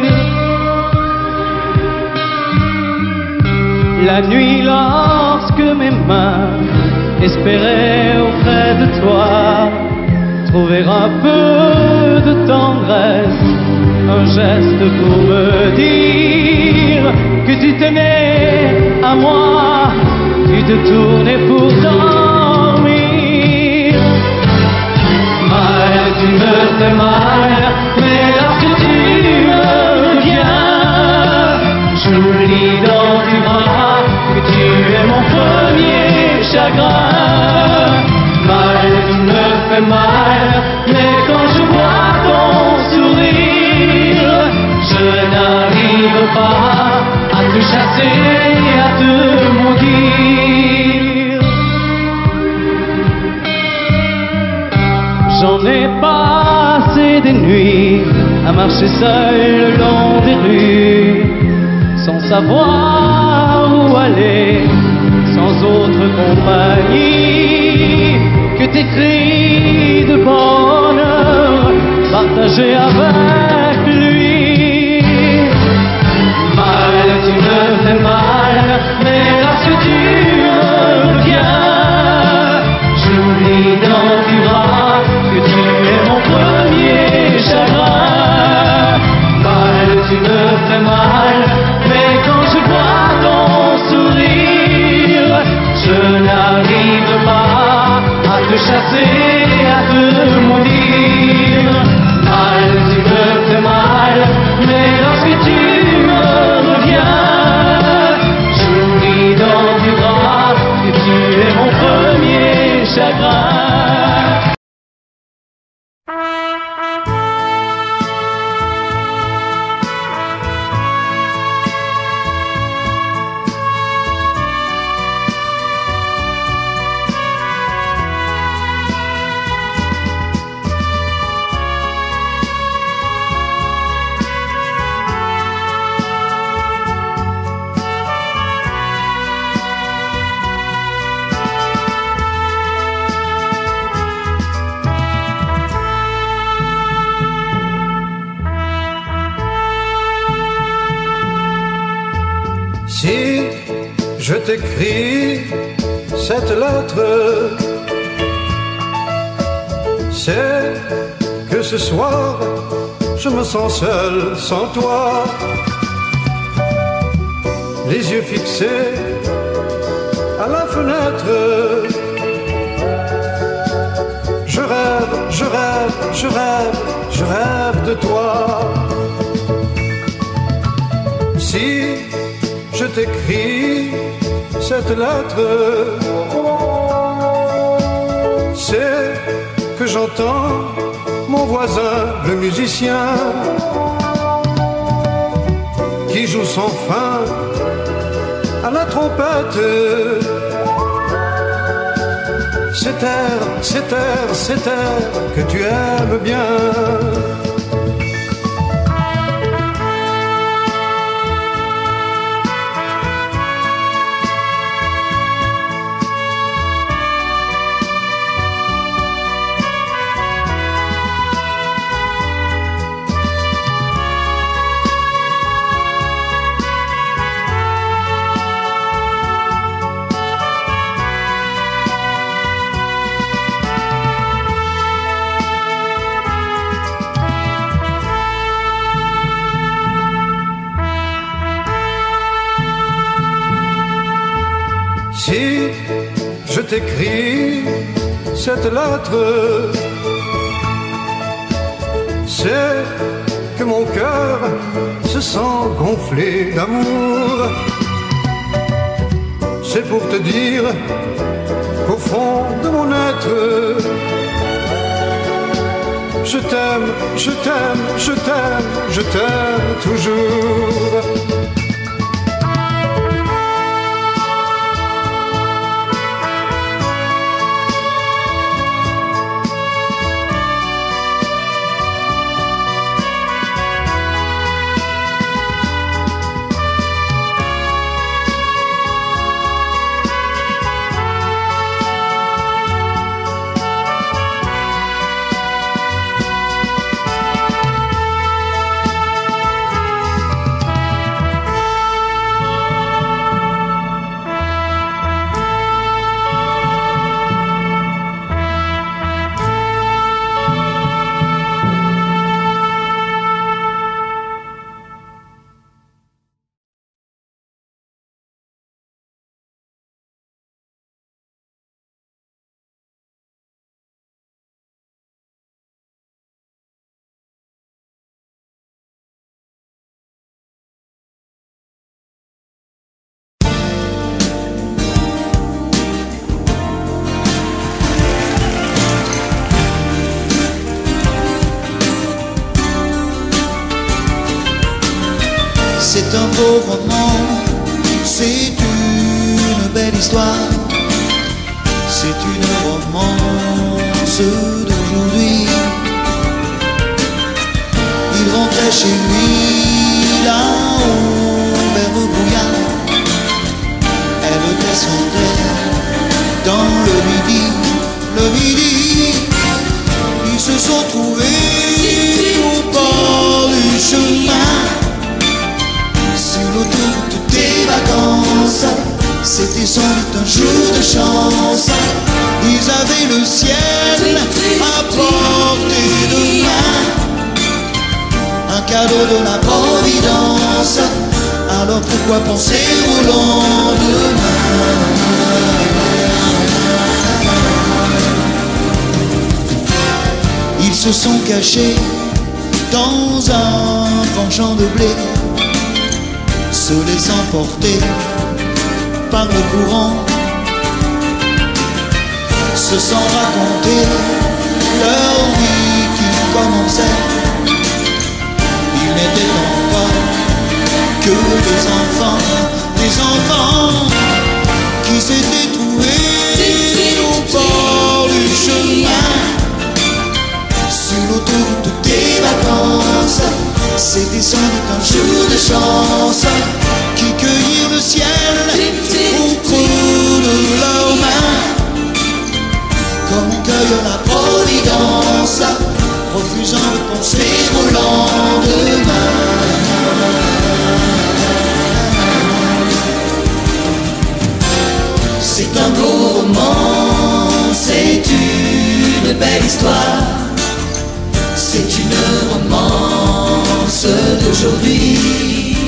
Speaker 11: La nuit, lorsque mes mains espéraient auprès de toi trouver un peu de tendresse, un geste pour me dire que tu t'aimais à moi, tu te tournais pour dormir. Mal, tu me fais mal, mais lorsque tu me reviens, j'oublie dans tes bras que tu es mon premier chagrin. Mal, tu me fais mal, mais quand je vois ton sourire, je n'arrive pas à te chasser, à te maudire. J'en ai passé des nuits à marcher seul le long des rues, sans savoir où aller, sans autre compagnie que tes cris de bonheur partagés avec lui. Mal, tu me fais mal, mais lorsque tu me reviens, j'oublie dans tes bras que tu es mon premier chagrin. Mal, tu me fais mal, mais quand je vois ton sourire, je n'arrive pas à te chasser, à te maudire. Mal, tu me fais mal, mais lorsque tu me reviens, j'oublie dans tes bras que tu es mon premier chagrin.
Speaker 5: Si je t'écris cette lettre, c'est que ce soir je me sens seul sans toi, les yeux fixés à la fenêtre. Je rêve, je rêve, je rêve, je rêve de toi. Si je t'écris cette lettre, c'est que j'entends mon voisin, le musicien, qui joue sans fin à la trompette. Cet air, cet air, cet air que tu aimes bien. Si je t'écris cette lettre, c'est que mon cœur se sent gonflé d'amour. C'est pour te dire qu'au fond de mon être. Je t'aime, je t'aime, je t'aime, je t'aime toujours.
Speaker 6: C'est un beau roman, c'est une belle histoire, c'est une romance d'aujourd'hui. Il rentrait chez lui là-haut vers le brouillard, elle descendait dans le midi, le midi. Ils se sont trouvés au bord du chemin, sur l'autoroute des vacances. C'était sans doute un jour de chance. Ils avaient le ciel à portée de main, un cadeau de la Providence. Alors pourquoi penser au lendemain? Ils se sont cachés dans un grand champ de blé, se laissant porter par le courant, se sont raconté leur vie qui commençait. Ils n'étaient encore que des enfants, des enfants qui s'étaient trouvés au bord du chemin, sur l'autoroute des vacances. C'était sans doute un jour de chance, qui cueillirent le ciel au creux de leurs mains, comme on cueille la Providence, refusant de penser au lendemain. C'est un beau roman, c'est une belle histoire, c'est une romance d'aujourd'hui.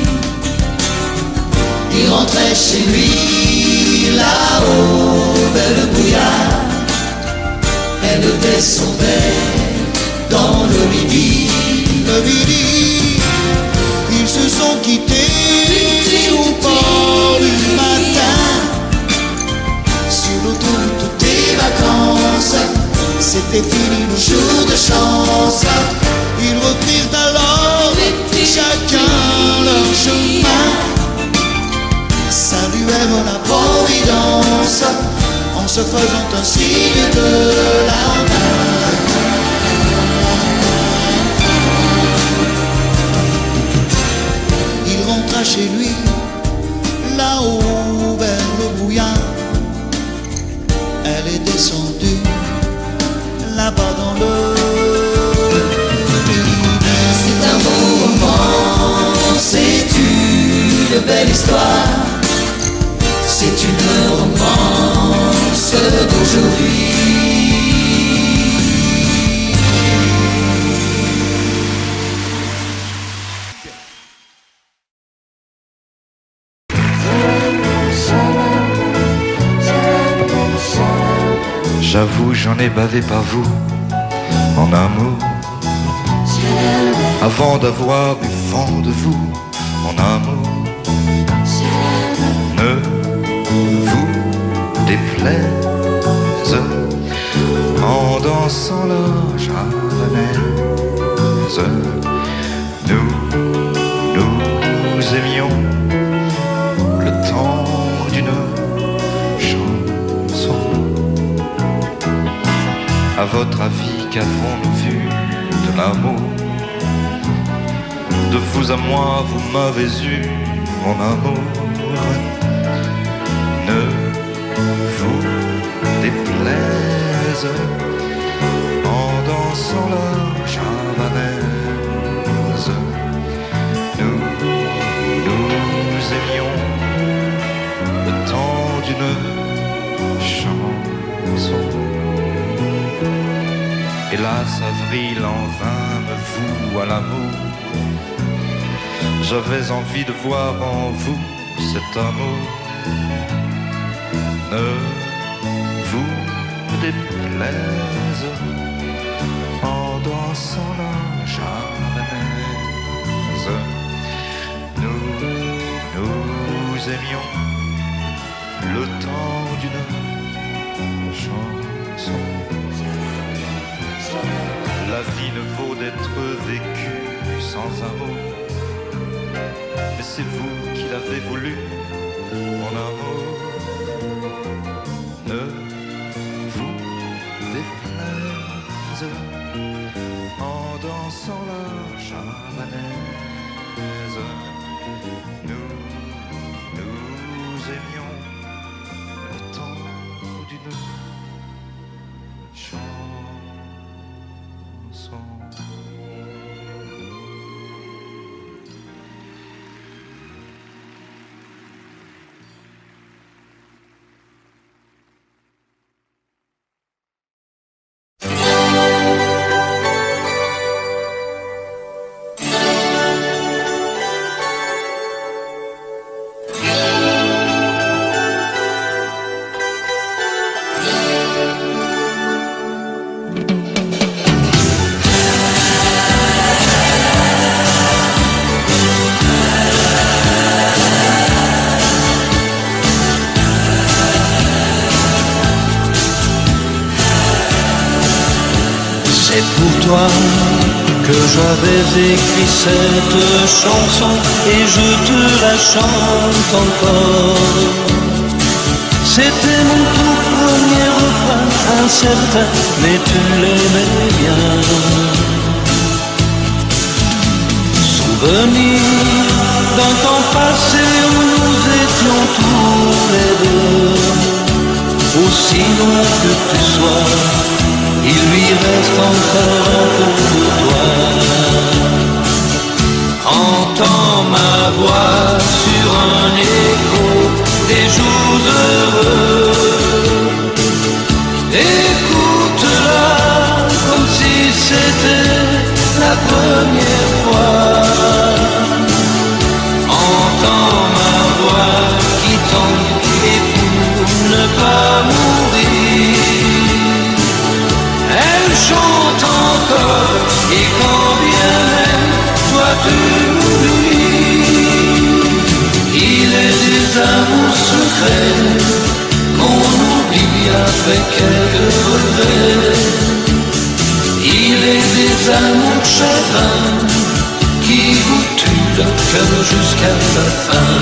Speaker 6: Il rentrait chez lui là-haut vers le brouillard, elle descendait dans le midi, le midi. Ils se sont quittés au port du matin, sur l'autoroute des vacances. C'était fini le jour de chance. Ils reprirent alors chacun leur chemin, saluèrent la Providence en se faisant un signe de la main. Il rentra chez lui là-haut vers le brouillard, elle est descendue là-bas dans le midi. C'est un beau roman, c'est une belle histoire, c'est une romance d'aujourd'hui.
Speaker 12: J'avoue, j'en ai bavé par vous, en amour, avant d'avoir eu vent de vous, en amour. Ne vous déplaise en dansant la javanaise. Nous, nous aimions le temps d'une chanson. À votre avis, qu'avons-nous vu de l'amour? De vous à moi, vous m'avez eu, mon amour. Ne vous déplaise en dansant la javanaise. Nous, nous aimions le temps d'une chanson. Hélas, avril en vain me voue à l'amour. J'avais envie de voir en vous cet amour. Ne vous déplaise en dansant la javanaise. Nous, nous aimions le temps d'une chanson. La vie ne vaut d'être vécue sans amour, mais c'est vous qui l'avez voulu, mon amour. Ne vous déplaise en dansant la javanaise. Nous, nous aimions le temps d'une chanson.
Speaker 6: Que j'avais écrit cette chanson et je te la chante encore. C'était mon tout premier refrain, incertain, mais tu l'aimais bien. Souvenir d'un temps passé où nous étions tous les deux. Aussi loin que tu sois, il lui reste encore un peu de toi. Entends ma voix sur un écho des jours heureux. Écoute-la comme si c'était la première fois. Entends ma voix qui tombe et pour ne pas mourir, elle chante encore, et quand bien même toi tu m'oublies, il est des amours secrets qu'on oublie après quelques regrets. Il est des amours chagrins qui vous tuent le cœur jusqu'à la fin.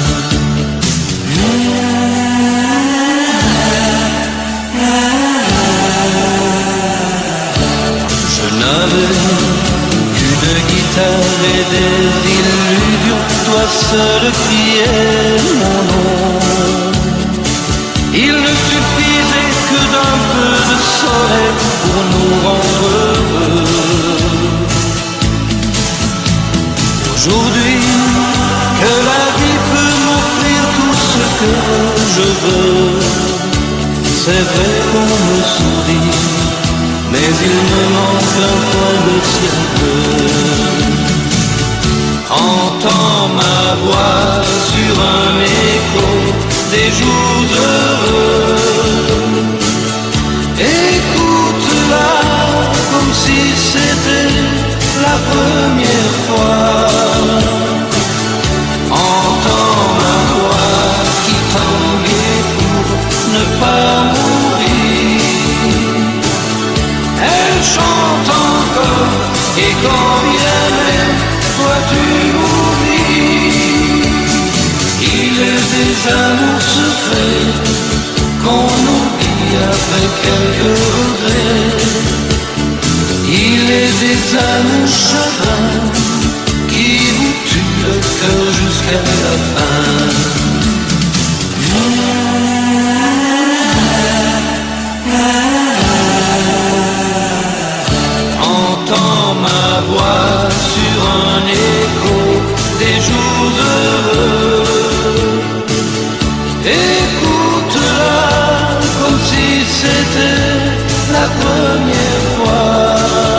Speaker 6: Je n'avais qu'une guitare et des illusions, toi seul criais mon nom. Il ne suffisait que d'un peu de soleil pour nous rendre heureux. Aujourd'hui, que la vie peut m'offrir tout ce que je veux, c'est vrai qu'on me sourit, mais il me manque un coin de ciel bleu. Entends ma voix sur un écho des jours heureux. Écoute-la comme si c'était la première fois. Entends ma voix qui tangue pour ne pas mourir.
Speaker 13: quand bien même toi tu m'oublies. Il est des amours secrets qu'on oublie après quelques regrets. Il est des amours chagrins qui vous tuent le cœur jusqu'à la fin. Entends ma voix sur un écho des jours heureux. Écoute-la comme si c'était la première fois.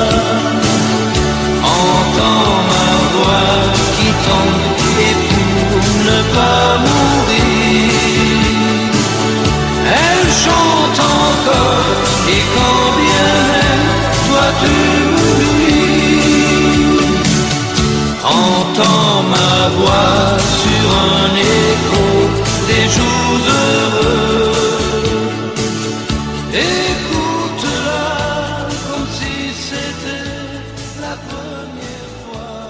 Speaker 13: Entends ma voix qui tombe et pour ne pas mourir, elle chante encore et quand bien même toi tu m'oublies. Entends ma voix sur un écho des jours heureux. Écoute-la comme si c'était la première fois.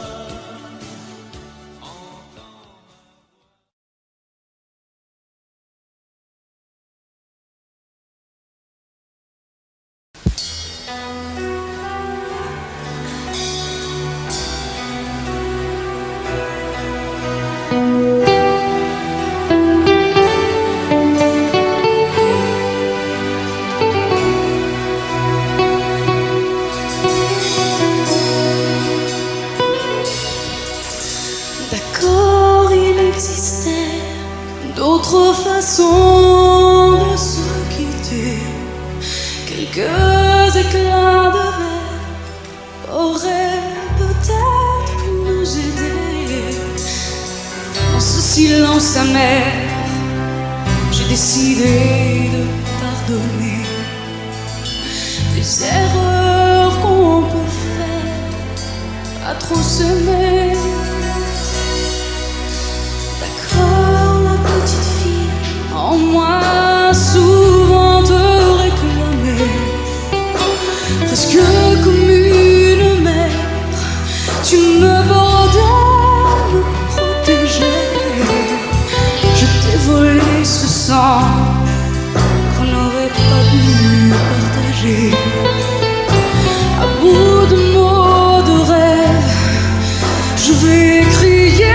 Speaker 14: D'accord, il existait d'autres façons de se quitter. Quelques éclats de verre auraient peut-être pu nous aider. Dans ce silence amer, j'ai décidé de pardonner les erreurs qu'on peut faire à trop s'aimer. D'accord, la petite fille en moi souvent te réclamait, presque comme une mère, tu me bordais, me protégeais. Je t'ai volé ce sang qu'on n'aurait pas dû partager. À bout de mots, de rêves, je vais crier.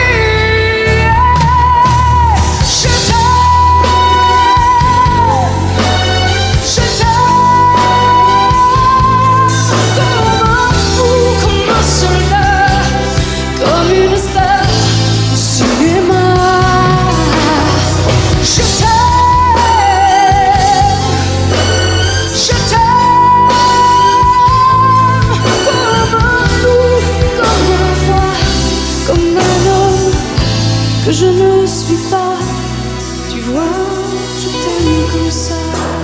Speaker 14: Que je ne suis pas, tu vois, je t'aime comme ça.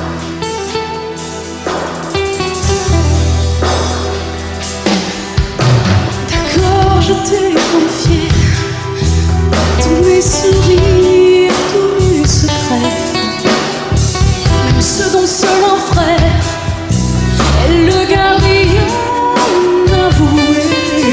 Speaker 14: D'accord, je t'ai confié tous mes sourires, tous mes secrets, même ceux dont seul un frère est le gardien avoué.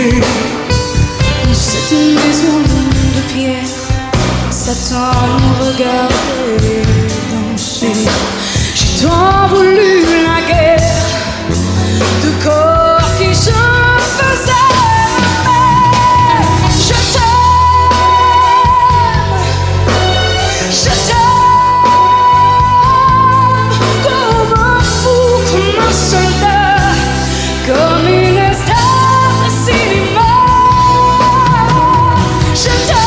Speaker 14: C'est une maison de pierre, Satan nous regardait danser. J'ai tant voulu la guerre de corps qui se faisaient aimer. Je t'aime, je t'aime comme un fou, comme un soldat, comme une star de cinéma. Je t'aime.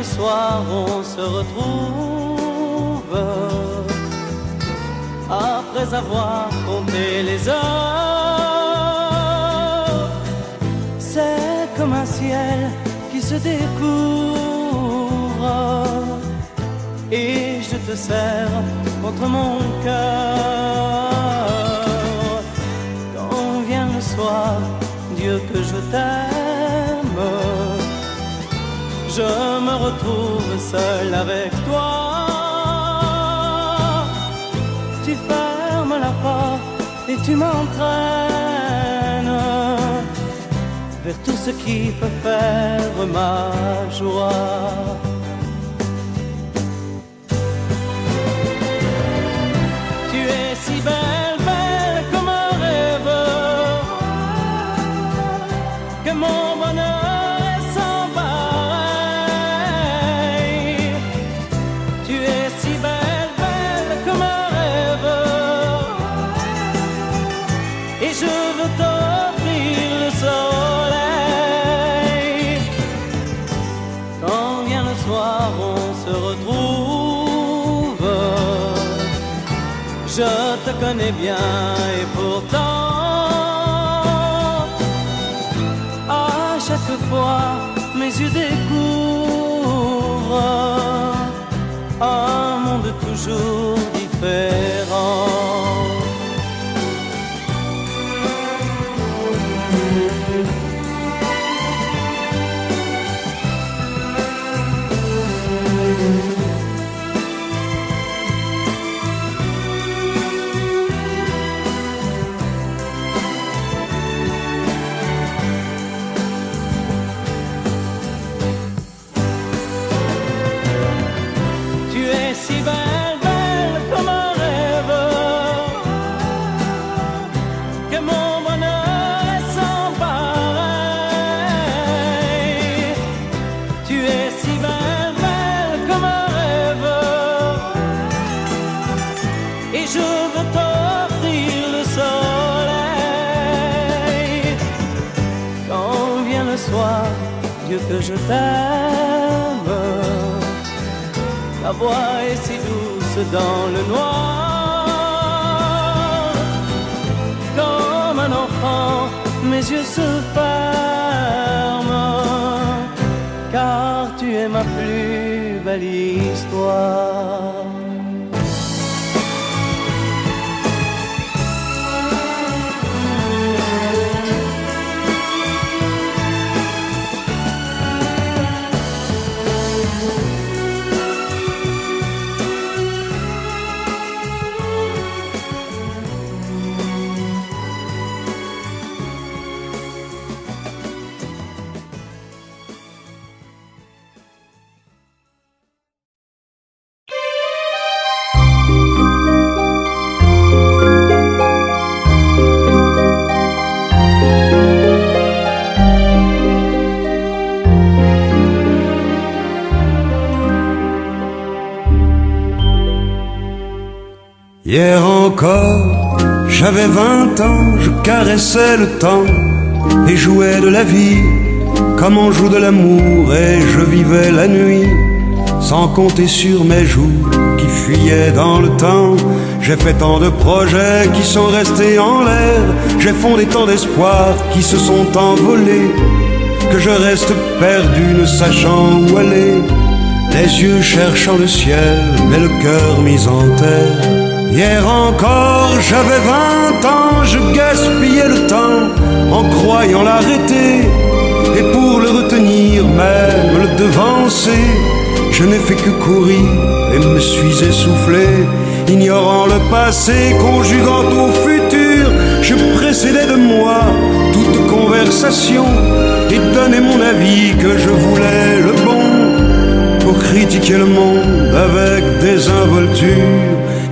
Speaker 4: soir on se retrouve, après avoir compté les heures, c'est comme un ciel qui se découvre et je te serre contre mon cœur. Quand vient le soir, Dieu que je t'aime, je me retrouve seul avec toi. Tu fermes la porte et tu m'entraînes vers tout ce qui peut faire ma joie. Tu es si belle, belle comme un rêve, que mon bonheur est sans pareil. Tu es si belle, belle comme un rêve, et je veux t'offrir le soleil. Quand vient le soir, on se retrouve. Je te connais bien et pourtant, à chaque fois, mes yeux découvrent un monde toujours différent. Si belle, belle comme un rêve, que mon bonheur est sans pareil. Tu es si belle, belle comme un rêve, et je veux t'offrir le soleil. Quand vient le soir, Dieu que je t'aime, ta voix est si douce dans le noir. Comme un enfant, mes yeux se ferment, car tu es ma plus belle histoire.
Speaker 15: Hier encore, j'avais vingt ans, je caressais le temps et jouais de la vie comme on joue de l'amour, et je vivais la nuit sans compter sur mes jours qui fuyaient dans le temps. J'ai fait tant de projets qui sont restés en l'air, j'ai fondé tant d'espoirs qui se sont envolés, que je reste perdu ne sachant où aller, les yeux cherchant le ciel mais le cœur mis en terre. Hier encore, j'avais vingt ans, je gaspillais le temps en croyant l'arrêter, et pour le retenir, même le devancer, je n'ai fait que courir et me suis essoufflé. Ignorant le passé, conjuguant au futur, je précédais de moi toute conversation et donnais mon avis que je voulais le bon, pour critiquer le monde avec désinvolture.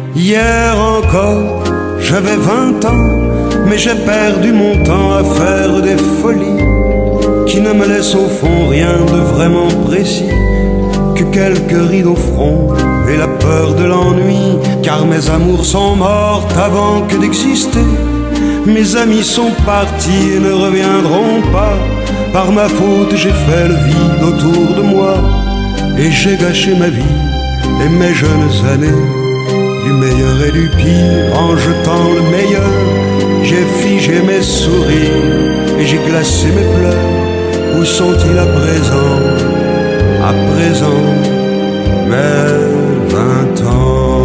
Speaker 15: Hier encore, j'avais vingt ans, mais j'ai perdu mon temps à faire des folies qui ne me laissent au fond rien de vraiment précis, que quelques rides au front et la peur de l'ennui, car mes amours sont mortes avant que d'exister. Mes amis sont partis et ne reviendront pas, par ma faute j'ai fait le vide autour de moi. et j'ai gâché ma vie et mes jeunes années. Du meilleur et du pire, en jetant le meilleur, j'ai figé mes sourires et j'ai glacé mes pleurs. Où sont-ils à présent, à présent, mes vingt ans?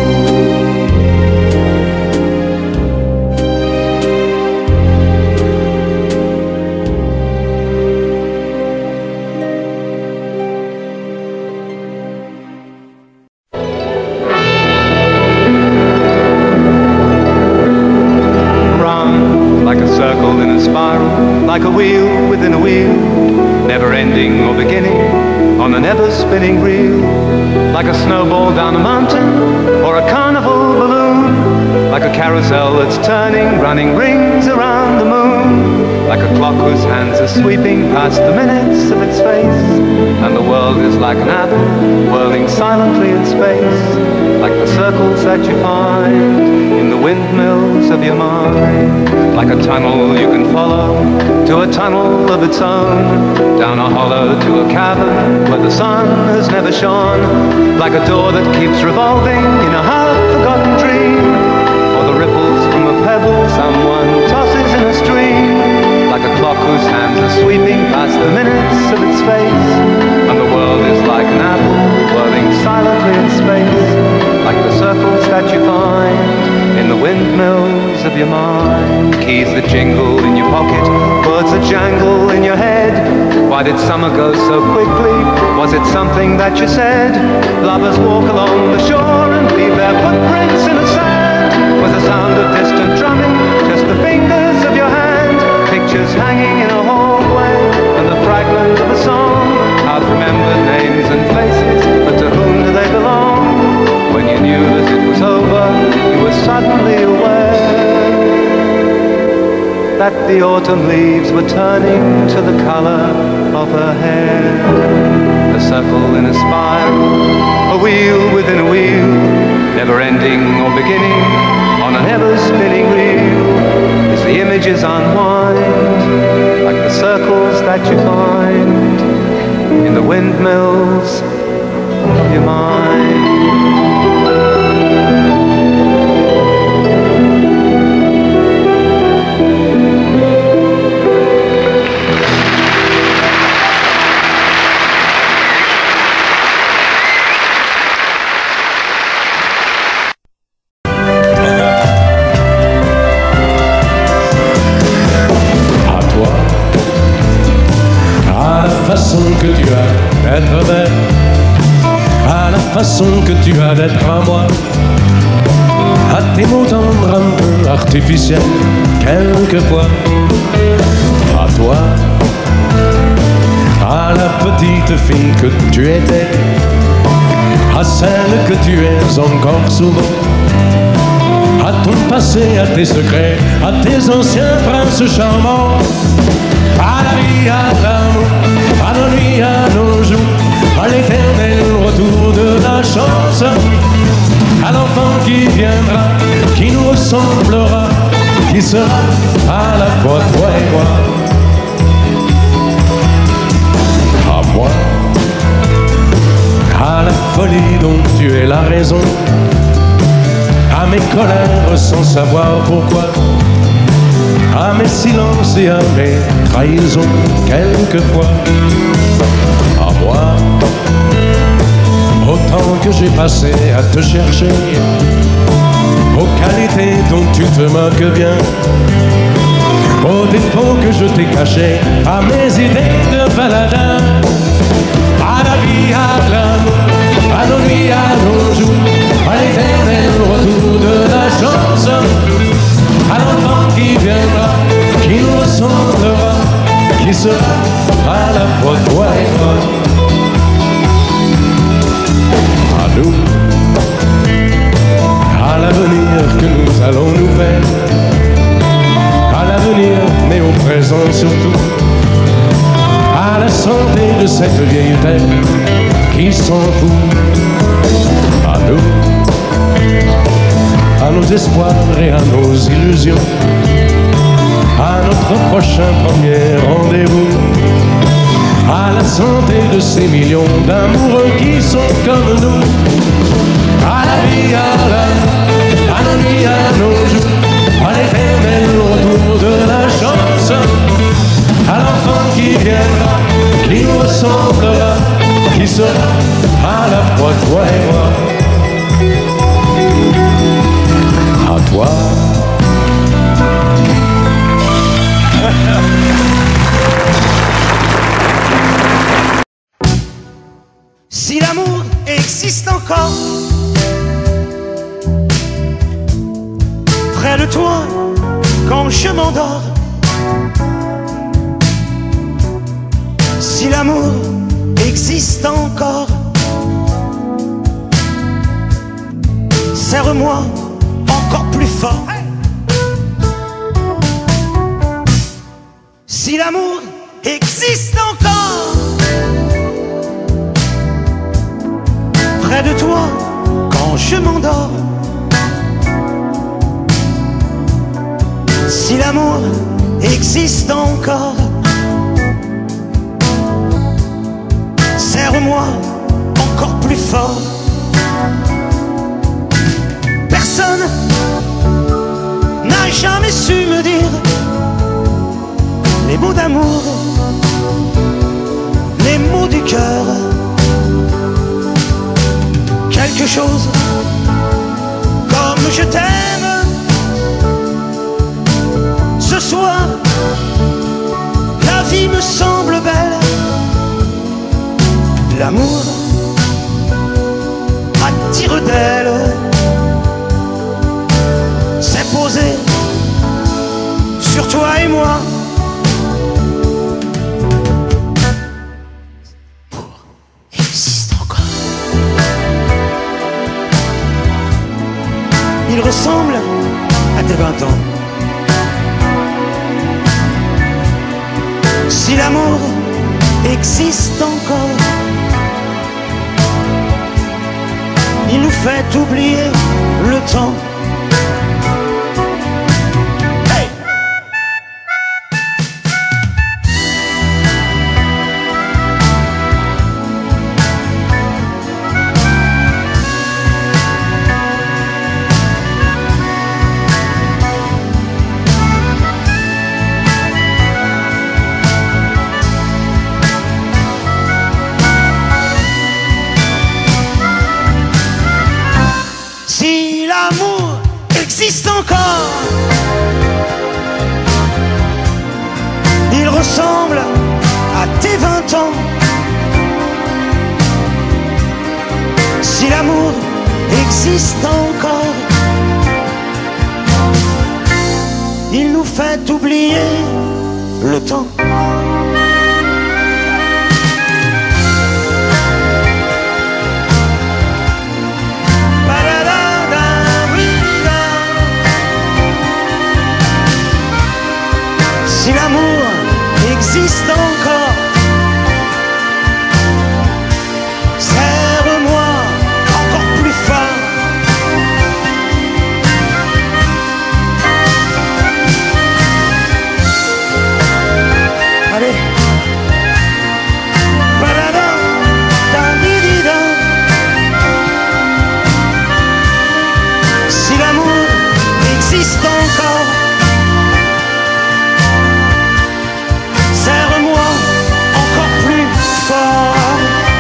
Speaker 12: Like a wheel within a wheel, never ending or beginning, on a never spinning reel. Like a snowball down a mountain, or a carnival balloon. Like a carousel that's turning, running rings around the moon. Like a clock whose hands are sweeping past the minutes of its face. And the world is like an apple, whirling silently in space. Like the circles that you find in the windmills of your mind. Like a tunnel you can follow to a tunnel of its own. Down a hollow to a cavern where the sun has never shone. Like a door that keeps revolving in a half-forgotten dream. Or the ripples from a pebble someone tosses in a stream. Like a clock whose hands are sweeping past the minutes of its face. And the world is like an apple whirling silently in space. Like the circles that you find in the windmills of your mind. Keys that jingle in your pocket, words that jangle in your head. Why did summer go so quickly? Was it something that you said? Lovers walk along the shore and leave their footprints in the sand. Was the sound of distant drumming just the fingers of your hand? Pictures hanging in a hallway and the fragment of a song. Half-remembered names and faces, but to whom do they belong? When you knew that it was over, you were suddenly aware that the autumn leaves were turning to the color of her hair. A circle in a spiral, a wheel within a wheel, never ending or beginning, on an ever-spinning reel. As the images unwind, like the circles that you find in the windmills of your mind.
Speaker 16: Que tu as d'être belle, à la façon que tu as d'être à moi, à tes mots tendres un peu artificiels quelquefois, à toi, à la petite fille que tu étais, à celle que tu es encore souvent, à ton passé, à tes secrets, à tes anciens princes charmants, à la vie, à l'amour, à nos nuits, à nos jours, à l'éternel retour de la chance, à l'enfant qui viendra, qui nous ressemblera, qui sera à la fois toi et moi. À moi, à la folie dont tu es la raison, à mes colères sans savoir pourquoi, à mes silences et à mes trahisons quelquefois. À moi, au temps que j'ai passé à te chercher, aux qualités dont tu te moques bien, aux défauts que je t'ai cachés, à mes idées de baladin, à la vie, à l'amour, à nos nuits, à nos jours, à l'éternel retour de la chance, à l'enfant qui viendra, qui nous ressemblera, qui sera à la fois toi et moi. À nous, à l'avenir que nous allons nous faire, à l'avenir mais au présent surtout, à la santé de cette vieille terre qui s'en fout. À nous, à nos espoirs et à nos illusions, à notre prochain premier rendez-vous, à la la santé de ces millions d'amoureux qui sont comme nous. À la vie, à la, à la nuit, à nos jours, à l'éternel retour de la chance, à l'enfant qui viendra, qui nous ressemblera, qui sera à la fois toi et moi. À toi.
Speaker 6: Si l'amour existe encore, près de toi quand je m'endors, si l'amour existe encore, serre-moi encore plus fort. Si l'amour existe encore, près de toi quand je m'endors, si l'amour existe encore, serre-moi encore plus fort. Personne n'a jamais su me dire les mots d'amour, les mots du cœur, quelque chose comme je t'aime. Ce soir, la vie me semble belle, l'amour attire d'elle, s'est posé sur toi et moi. Il ressemble à tes vingt ans. Si l'amour existe encore, il nous fait oublier le temps. Hey! Si l'amour existe encore, il ressemble à tes vingt ans. Si l'amour existe encore, il nous fait oublier le temps. Si l'amour existe encore, serre-moi encore plus fort. Allez. Ba-da-da, da-di-di-da. Si l'amour existe encore, serre-moi encore plus fort.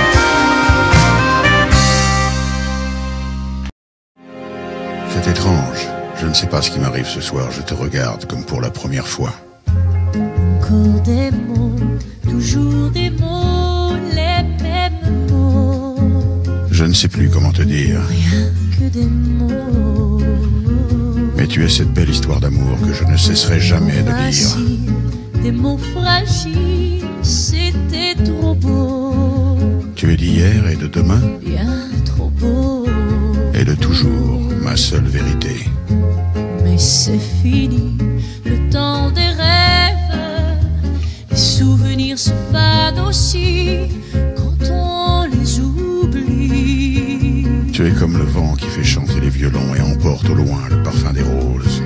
Speaker 17: C'est étrange. Je ne sais pas ce qui m'arrive ce soir. Je te regarde comme pour la première fois.
Speaker 18: Encore des mots, toujours des mots, les mêmes mots.
Speaker 17: Je ne sais plus comment te dire.
Speaker 18: Rien que des mots.
Speaker 17: Mais tu es cette belle histoire d'amour que je ne cesserai jamais de lire.
Speaker 18: Des mots fragiles, c'était trop beau.
Speaker 17: Tu es d'hier et de demain,
Speaker 18: Bien trop beau.
Speaker 17: et de toujours, ma seule vérité.
Speaker 18: Mais c'est fini, le temps des rêves. Les souvenirs se fanent aussi quand on les oublie.
Speaker 17: Tu es comme le vent qui fait chanter les violons et emporte au loin le parfum des roses.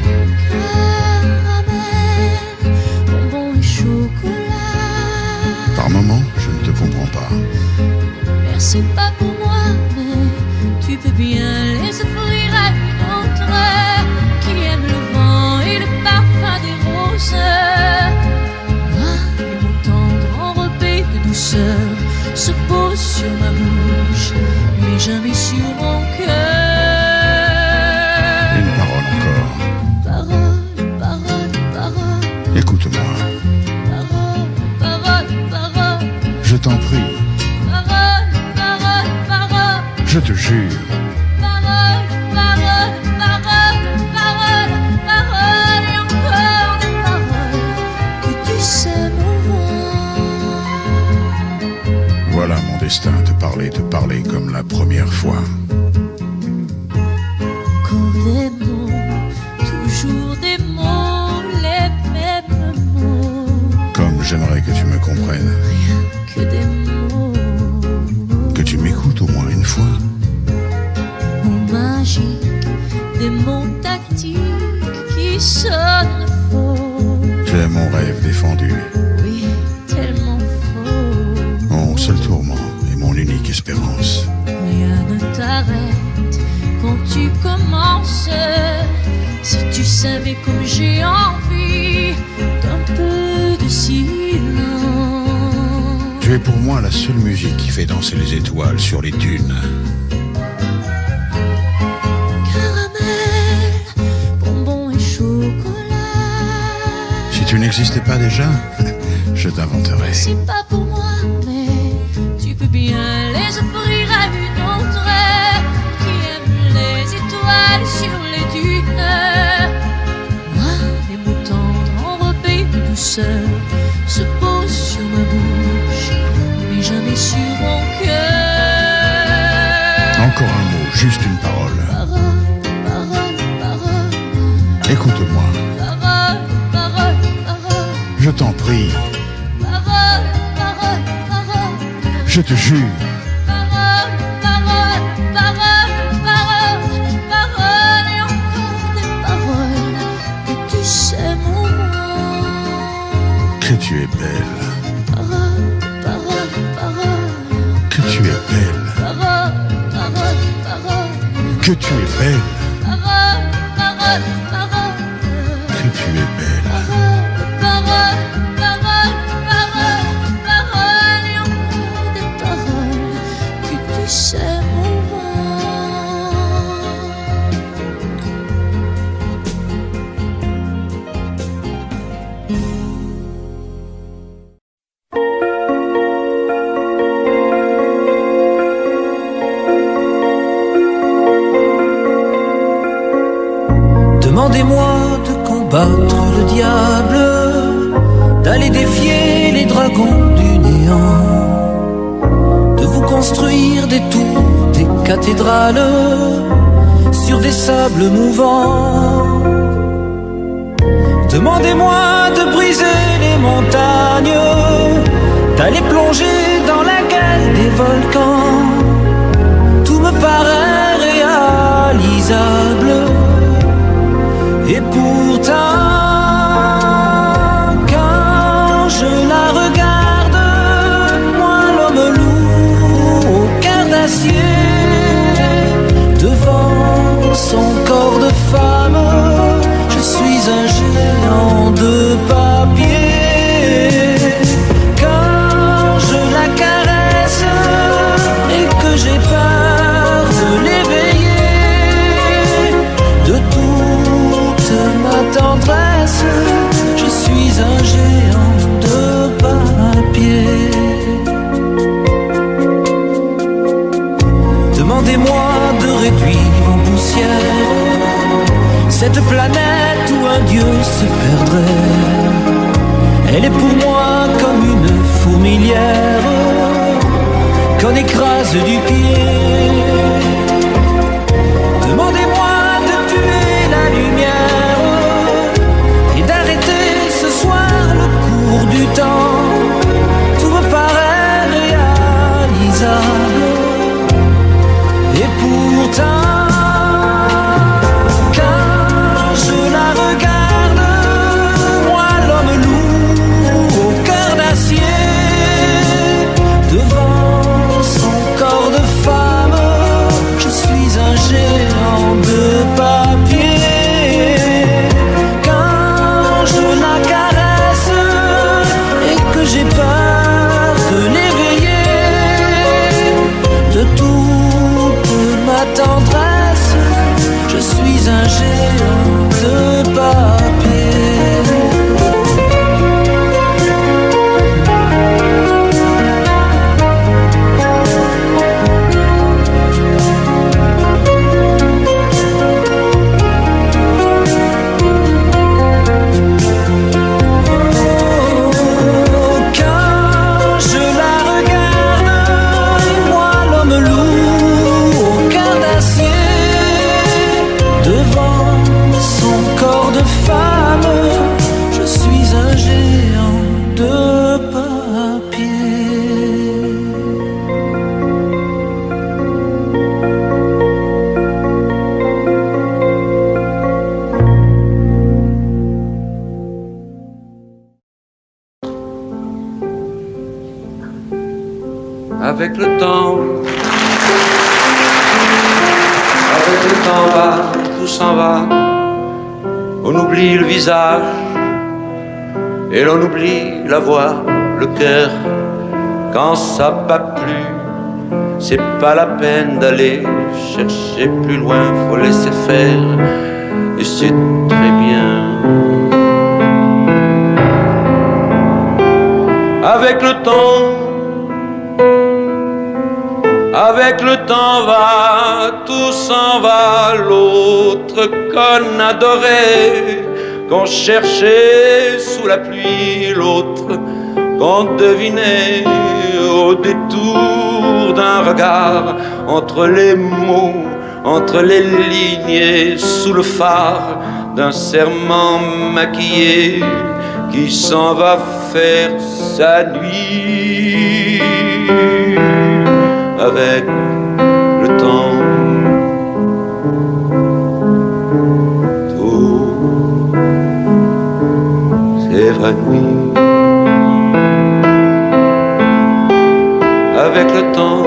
Speaker 18: Caramel, bonbons et chocolat.
Speaker 17: Par moments, je ne te comprends pas.
Speaker 18: Merci pas pour moi, mais tu peux bien les offrir à une autre qui aime le vent et le parfum des roses. Moi, les mots tendres enrobés de douceur se posent sur ma bouche, mais jamais sur mon cœur.
Speaker 17: Une parole encore.
Speaker 18: Parole, parole, parole.
Speaker 17: Écoute-moi.
Speaker 18: Parole, parole, parole.
Speaker 17: Je t'en prie.
Speaker 18: Parole, parole, parole.
Speaker 17: Je te jure.
Speaker 18: Parole, parole, parole, parole, parole et encore des paroles que tu sais mon vent.
Speaker 17: Voilà mon destin, te parler, te parler comme la première fois.
Speaker 18: Encore des mots, toujours des mots, les mêmes mots.
Speaker 17: Comme j'aimerais que tu me comprennes.
Speaker 18: Rien que des mots.
Speaker 17: Que tu m'écoutes au moins une fois.
Speaker 18: Mots magiques, des mots tactiques qui sonnent faux.
Speaker 17: Tu es mon rêve défendu.
Speaker 18: Oui, tellement faux.
Speaker 17: Mon seul tourment et mon unique espérance.
Speaker 18: Rien ne t'arrête quand tu commences. Si tu savais comme j'ai envie d'un peu de silence.
Speaker 17: Tu es pour moi la seule musique qui fait danser les étoiles sur les dunes.
Speaker 18: Caramel, bonbons et chocolat.
Speaker 17: Si tu n'existais pas déjà, je t'inventerais.
Speaker 18: C'est pas pour moi, mais tu peux bien les offrir à une autre qui aime les étoiles sur les dunes. Moi, les mots tendres enrobés de douceur se posent sur ma bouche, mais jamais sur mon cœur.
Speaker 17: Encore un mot, juste une parole.
Speaker 18: Parole, parole, parole.
Speaker 17: Écoute-moi.
Speaker 18: Parole, parole, parole.
Speaker 17: Je t'en prie.
Speaker 18: Parole, parole, parole.
Speaker 17: Je te jure.
Speaker 18: Parole, parole, parole, parole, parole et encore des paroles que tu sais mon nom.
Speaker 17: Que tu es belle.
Speaker 18: Parole, parole, parole.
Speaker 17: Que tu es belle.
Speaker 18: Parole, parole, parole.
Speaker 17: Que tu es belle.
Speaker 18: Parole, parole, parole.
Speaker 17: Que tu es belle.
Speaker 18: Parole, parole, parole, parole, parole et encore des paroles que tu sais mon
Speaker 1: Demandez-moi de combattre le diable, d'aller défier les dragons du néant, de vous construire des tours, des cathédrales sur des sables mouvants. Demandez-moi de briser les montagnes, d'aller plonger dans la gueule des volcans. Tout me paraît réalisable. Et pourtant, quand je la regarde, moi l'homme lourd au cœur d'acier, devant son corps de femme, je suis un géant de papier. Quand je la caresse et que j'ai peur de l'éveiller, de toute ma tendresse, je suis un géant de papier. Demandez-moi de réduire en poussière cette planète où un dieu se perdrait. Elle est pour moi comme une fourmilière qu'on écrase du pied. Demandez-moi de tuer la lumière et d'arrêter ce soir le cours du temps. Tout me paraît réalisable. Et pourtant, quand je la regarde, moi l'homme lourd au cœur d'acier,
Speaker 12: avec le temps, avec le temps va, tout s'en va. On oublie le visage et l'on oublie la voix, le cœur. Quand ça va plus, c'est pas la peine d'aller chercher plus loin, faut laisser faire et c'est très bien. Avec le temps, avec le temps va, tout s'en va. L'autre qu'on adorait, qu'on cherchait sous la pluie, l'autre qu'on devinait au détour d'un regard, entre les mots, entre les lignes et sous le phare d'un serment maquillé qui s'en va faire sa nuit. Avec le temps, tout s'évanouit. Avec le temps,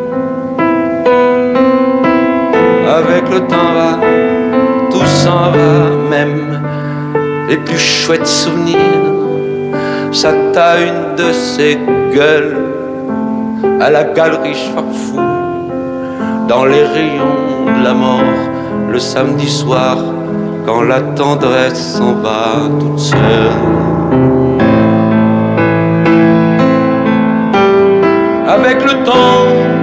Speaker 12: avec le temps va, tout s'en va, même les plus chouettes souvenirs. Ça t'a une de ces gueules à la galerie Farfou, dans les rayons de la mort, le samedi soir, quand la tendresse s'en va toute seule. Avec le temps,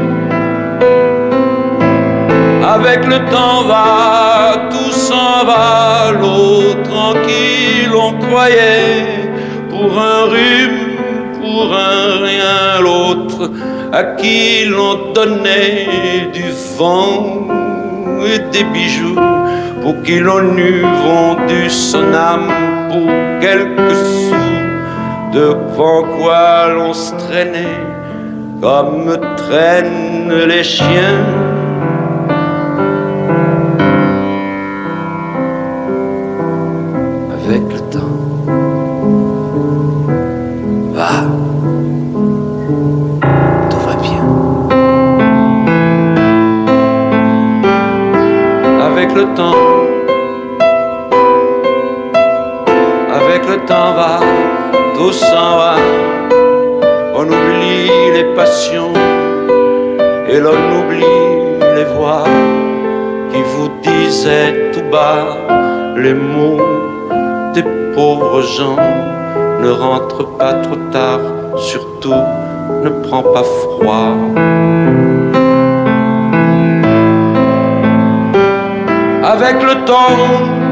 Speaker 12: avec le temps va, tout s'en va. L'eau tranquille, on croyait, pour un rhume, pour un rien. L'autre à qui l'on donnait du vent et des bijoux, pour qui l'on eût vendu son âme pour quelques sous, devant quoi l'on se traînait comme traînent les chiens. Avec le temps va, tout va bien. Avec le temps, avec le temps va, tout s'en va. On oublie les passions et l'on oublie les voix qui vous disaient tout bas les mots des pauvres gens. Ne rentre pas trop tard, surtout ne prends pas froid. Avec le temps,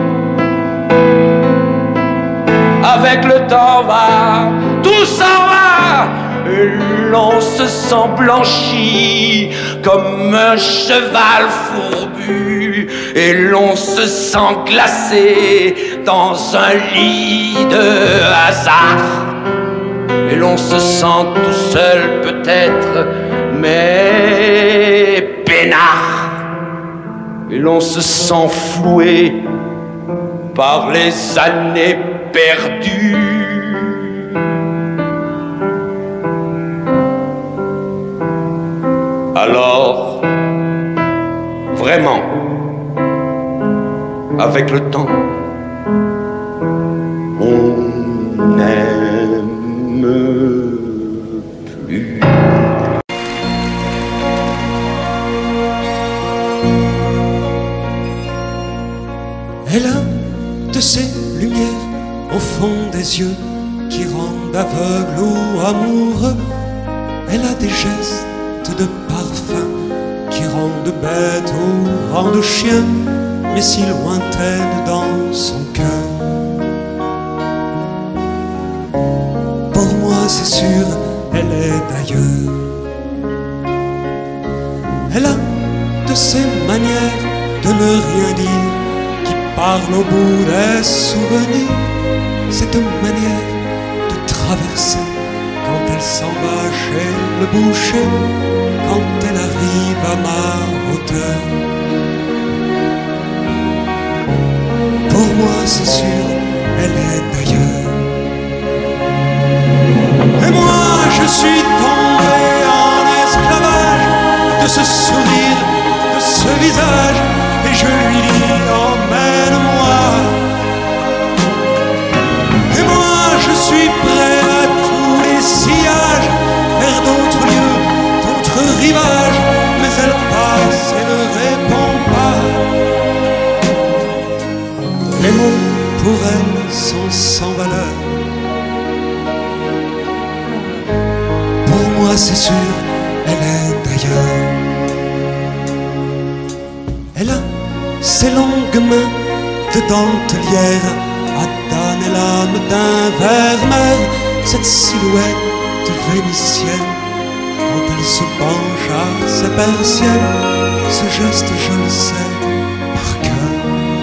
Speaker 12: avec le temps va, tout s'en va. Et l'on se sent blanchi comme un cheval fourbu, et l'on se sent glacé dans un lit de hasard. Et l'on se sent tout seul peut-être, mais peinard. Et l'on se sent floué par les années perdues. Alors, vraiment, avec le temps, on n'aime plus.
Speaker 15: Elle a de ces lumières au fond des yeux qui rendent aveugle ou amoureux. Elle a des gestes de parfum qui rendent bête ou rendent chien, mais si lointaine dans son cœur. Pour moi c'est sûr, elle est d'ailleurs. Elle a de ces manières de ne rien dire qui parlent au bout des souvenirs. Cette manière de traverser quand elle s'en va chez le boucher, quand elle arrive à ma hauteur. Pour moi c'est sûr, elle est d'ailleurs. Et moi je suis tombé en c'est sûr, elle est ailleurs. Elle a ses longues mains de dentelière à damner l'âme d'un vermeer, cette silhouette vénitienne quand elle se penche à ses persiennes. Ce geste, je le sais par cœur.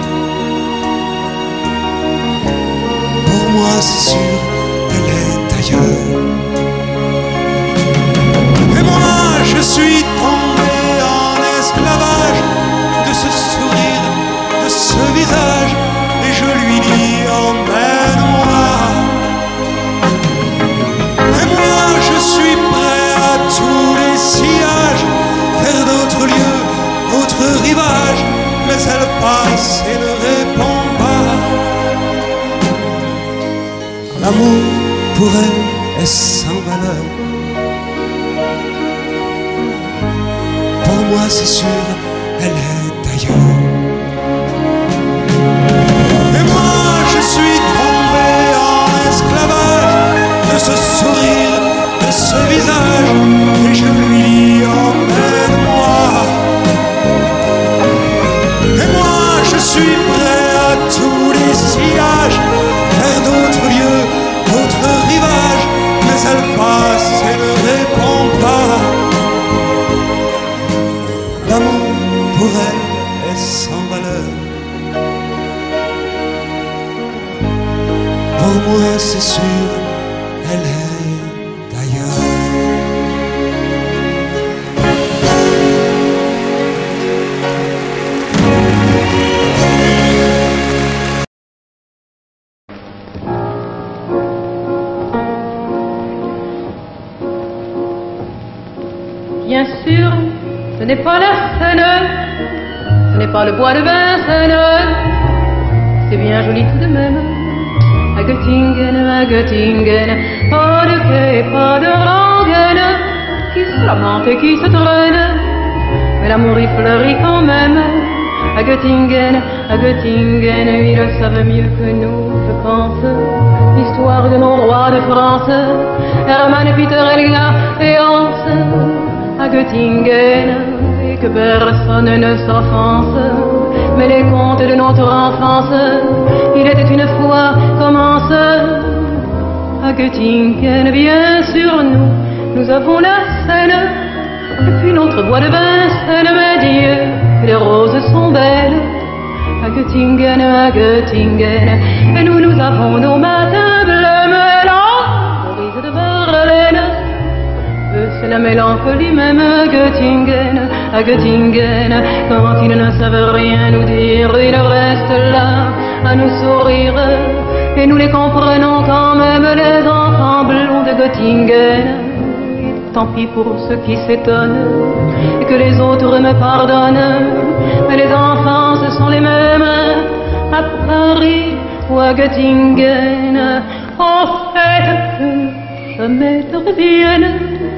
Speaker 15: Pour moi, c'est sûr, elle est ailleurs. Et moi, je suis tombé en esclavage de ce sourire, de ce visage, et je lui dis emmène-moi. Et moi, je suis prêt à tous les sillages, vers d'autres lieux, d'autres rivages, mais elle passe et ne répond pas. L'amour pour elle est sans valeur. Pour moi, c'est sûr, elle est ailleurs. Et moi, je suis tombé en esclavage de ce sourire, de ce visage, et je lui dis emmène-moi. Et moi, je suis prêt à tous les sillages, vers d'autres lieux, d'autres rivages, mais elle passe et ne répond pas. L'amour pour elle est sans valeur. Pour moi, c'est sûr, elle est ailleurs.
Speaker 2: Bien sûr, ce n'est pas la Seine, ce n'est pas le bois de Vincennes, c'est bien joli tout de même. À Göttingen, à Göttingen, pas de quai, pas de rengaine, qui se lamente et qui se traîne, mais l'amour y fleurit quand même. À Göttingen, à Göttingen, ils savent mieux que nous, je pense, l'histoire de nos rois de France, Hermann, Peter, Helga et Hans. À Göttingen, et que personne ne s'offense, mais les contes de notre enfance, il était une fois commence. À Göttingen, bien sûr, nous, nous avons la Seine, et puis notre bois de Vincennes, mais Dieu, les roses sont belles. À Göttingen, à Göttingen, et nous, nous avons nos matins bleus, mais là, brise de Verlaine. C'est la mélancolie même à Göttingen, à Göttingen, quand ils ne savent rien nous dire, ils restent là à nous sourire, et nous les comprenons quand même, les enfants blonds de Göttingen. Tant pis pour ceux qui s'étonnent, et que les autres me pardonnent, mais les enfants ce sont les mêmes, à Paris ou à Göttingen. En fait, que jamais ne reviennent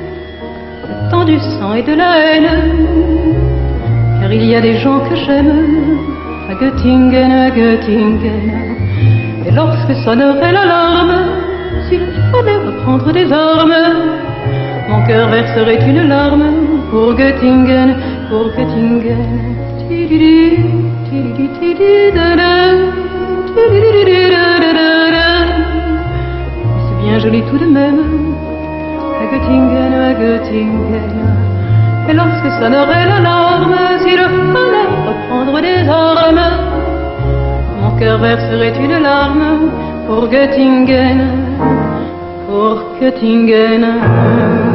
Speaker 2: du sang et de la haine, car il y a des gens que j'aime à Göttingen, à Göttingen. Et lorsque sonnerait l'alarme, s'il fallait reprendre des armes, mon cœur verserait une larme pour Göttingen, pour Göttingen. C'est bien joli tout de même. À Göttingen, à Göttingen. Et lorsque sonnerait l'alarme, s'il fallait reprendre des armes, mon cœur verserait une larme pour Göttingen, pour Göttingen.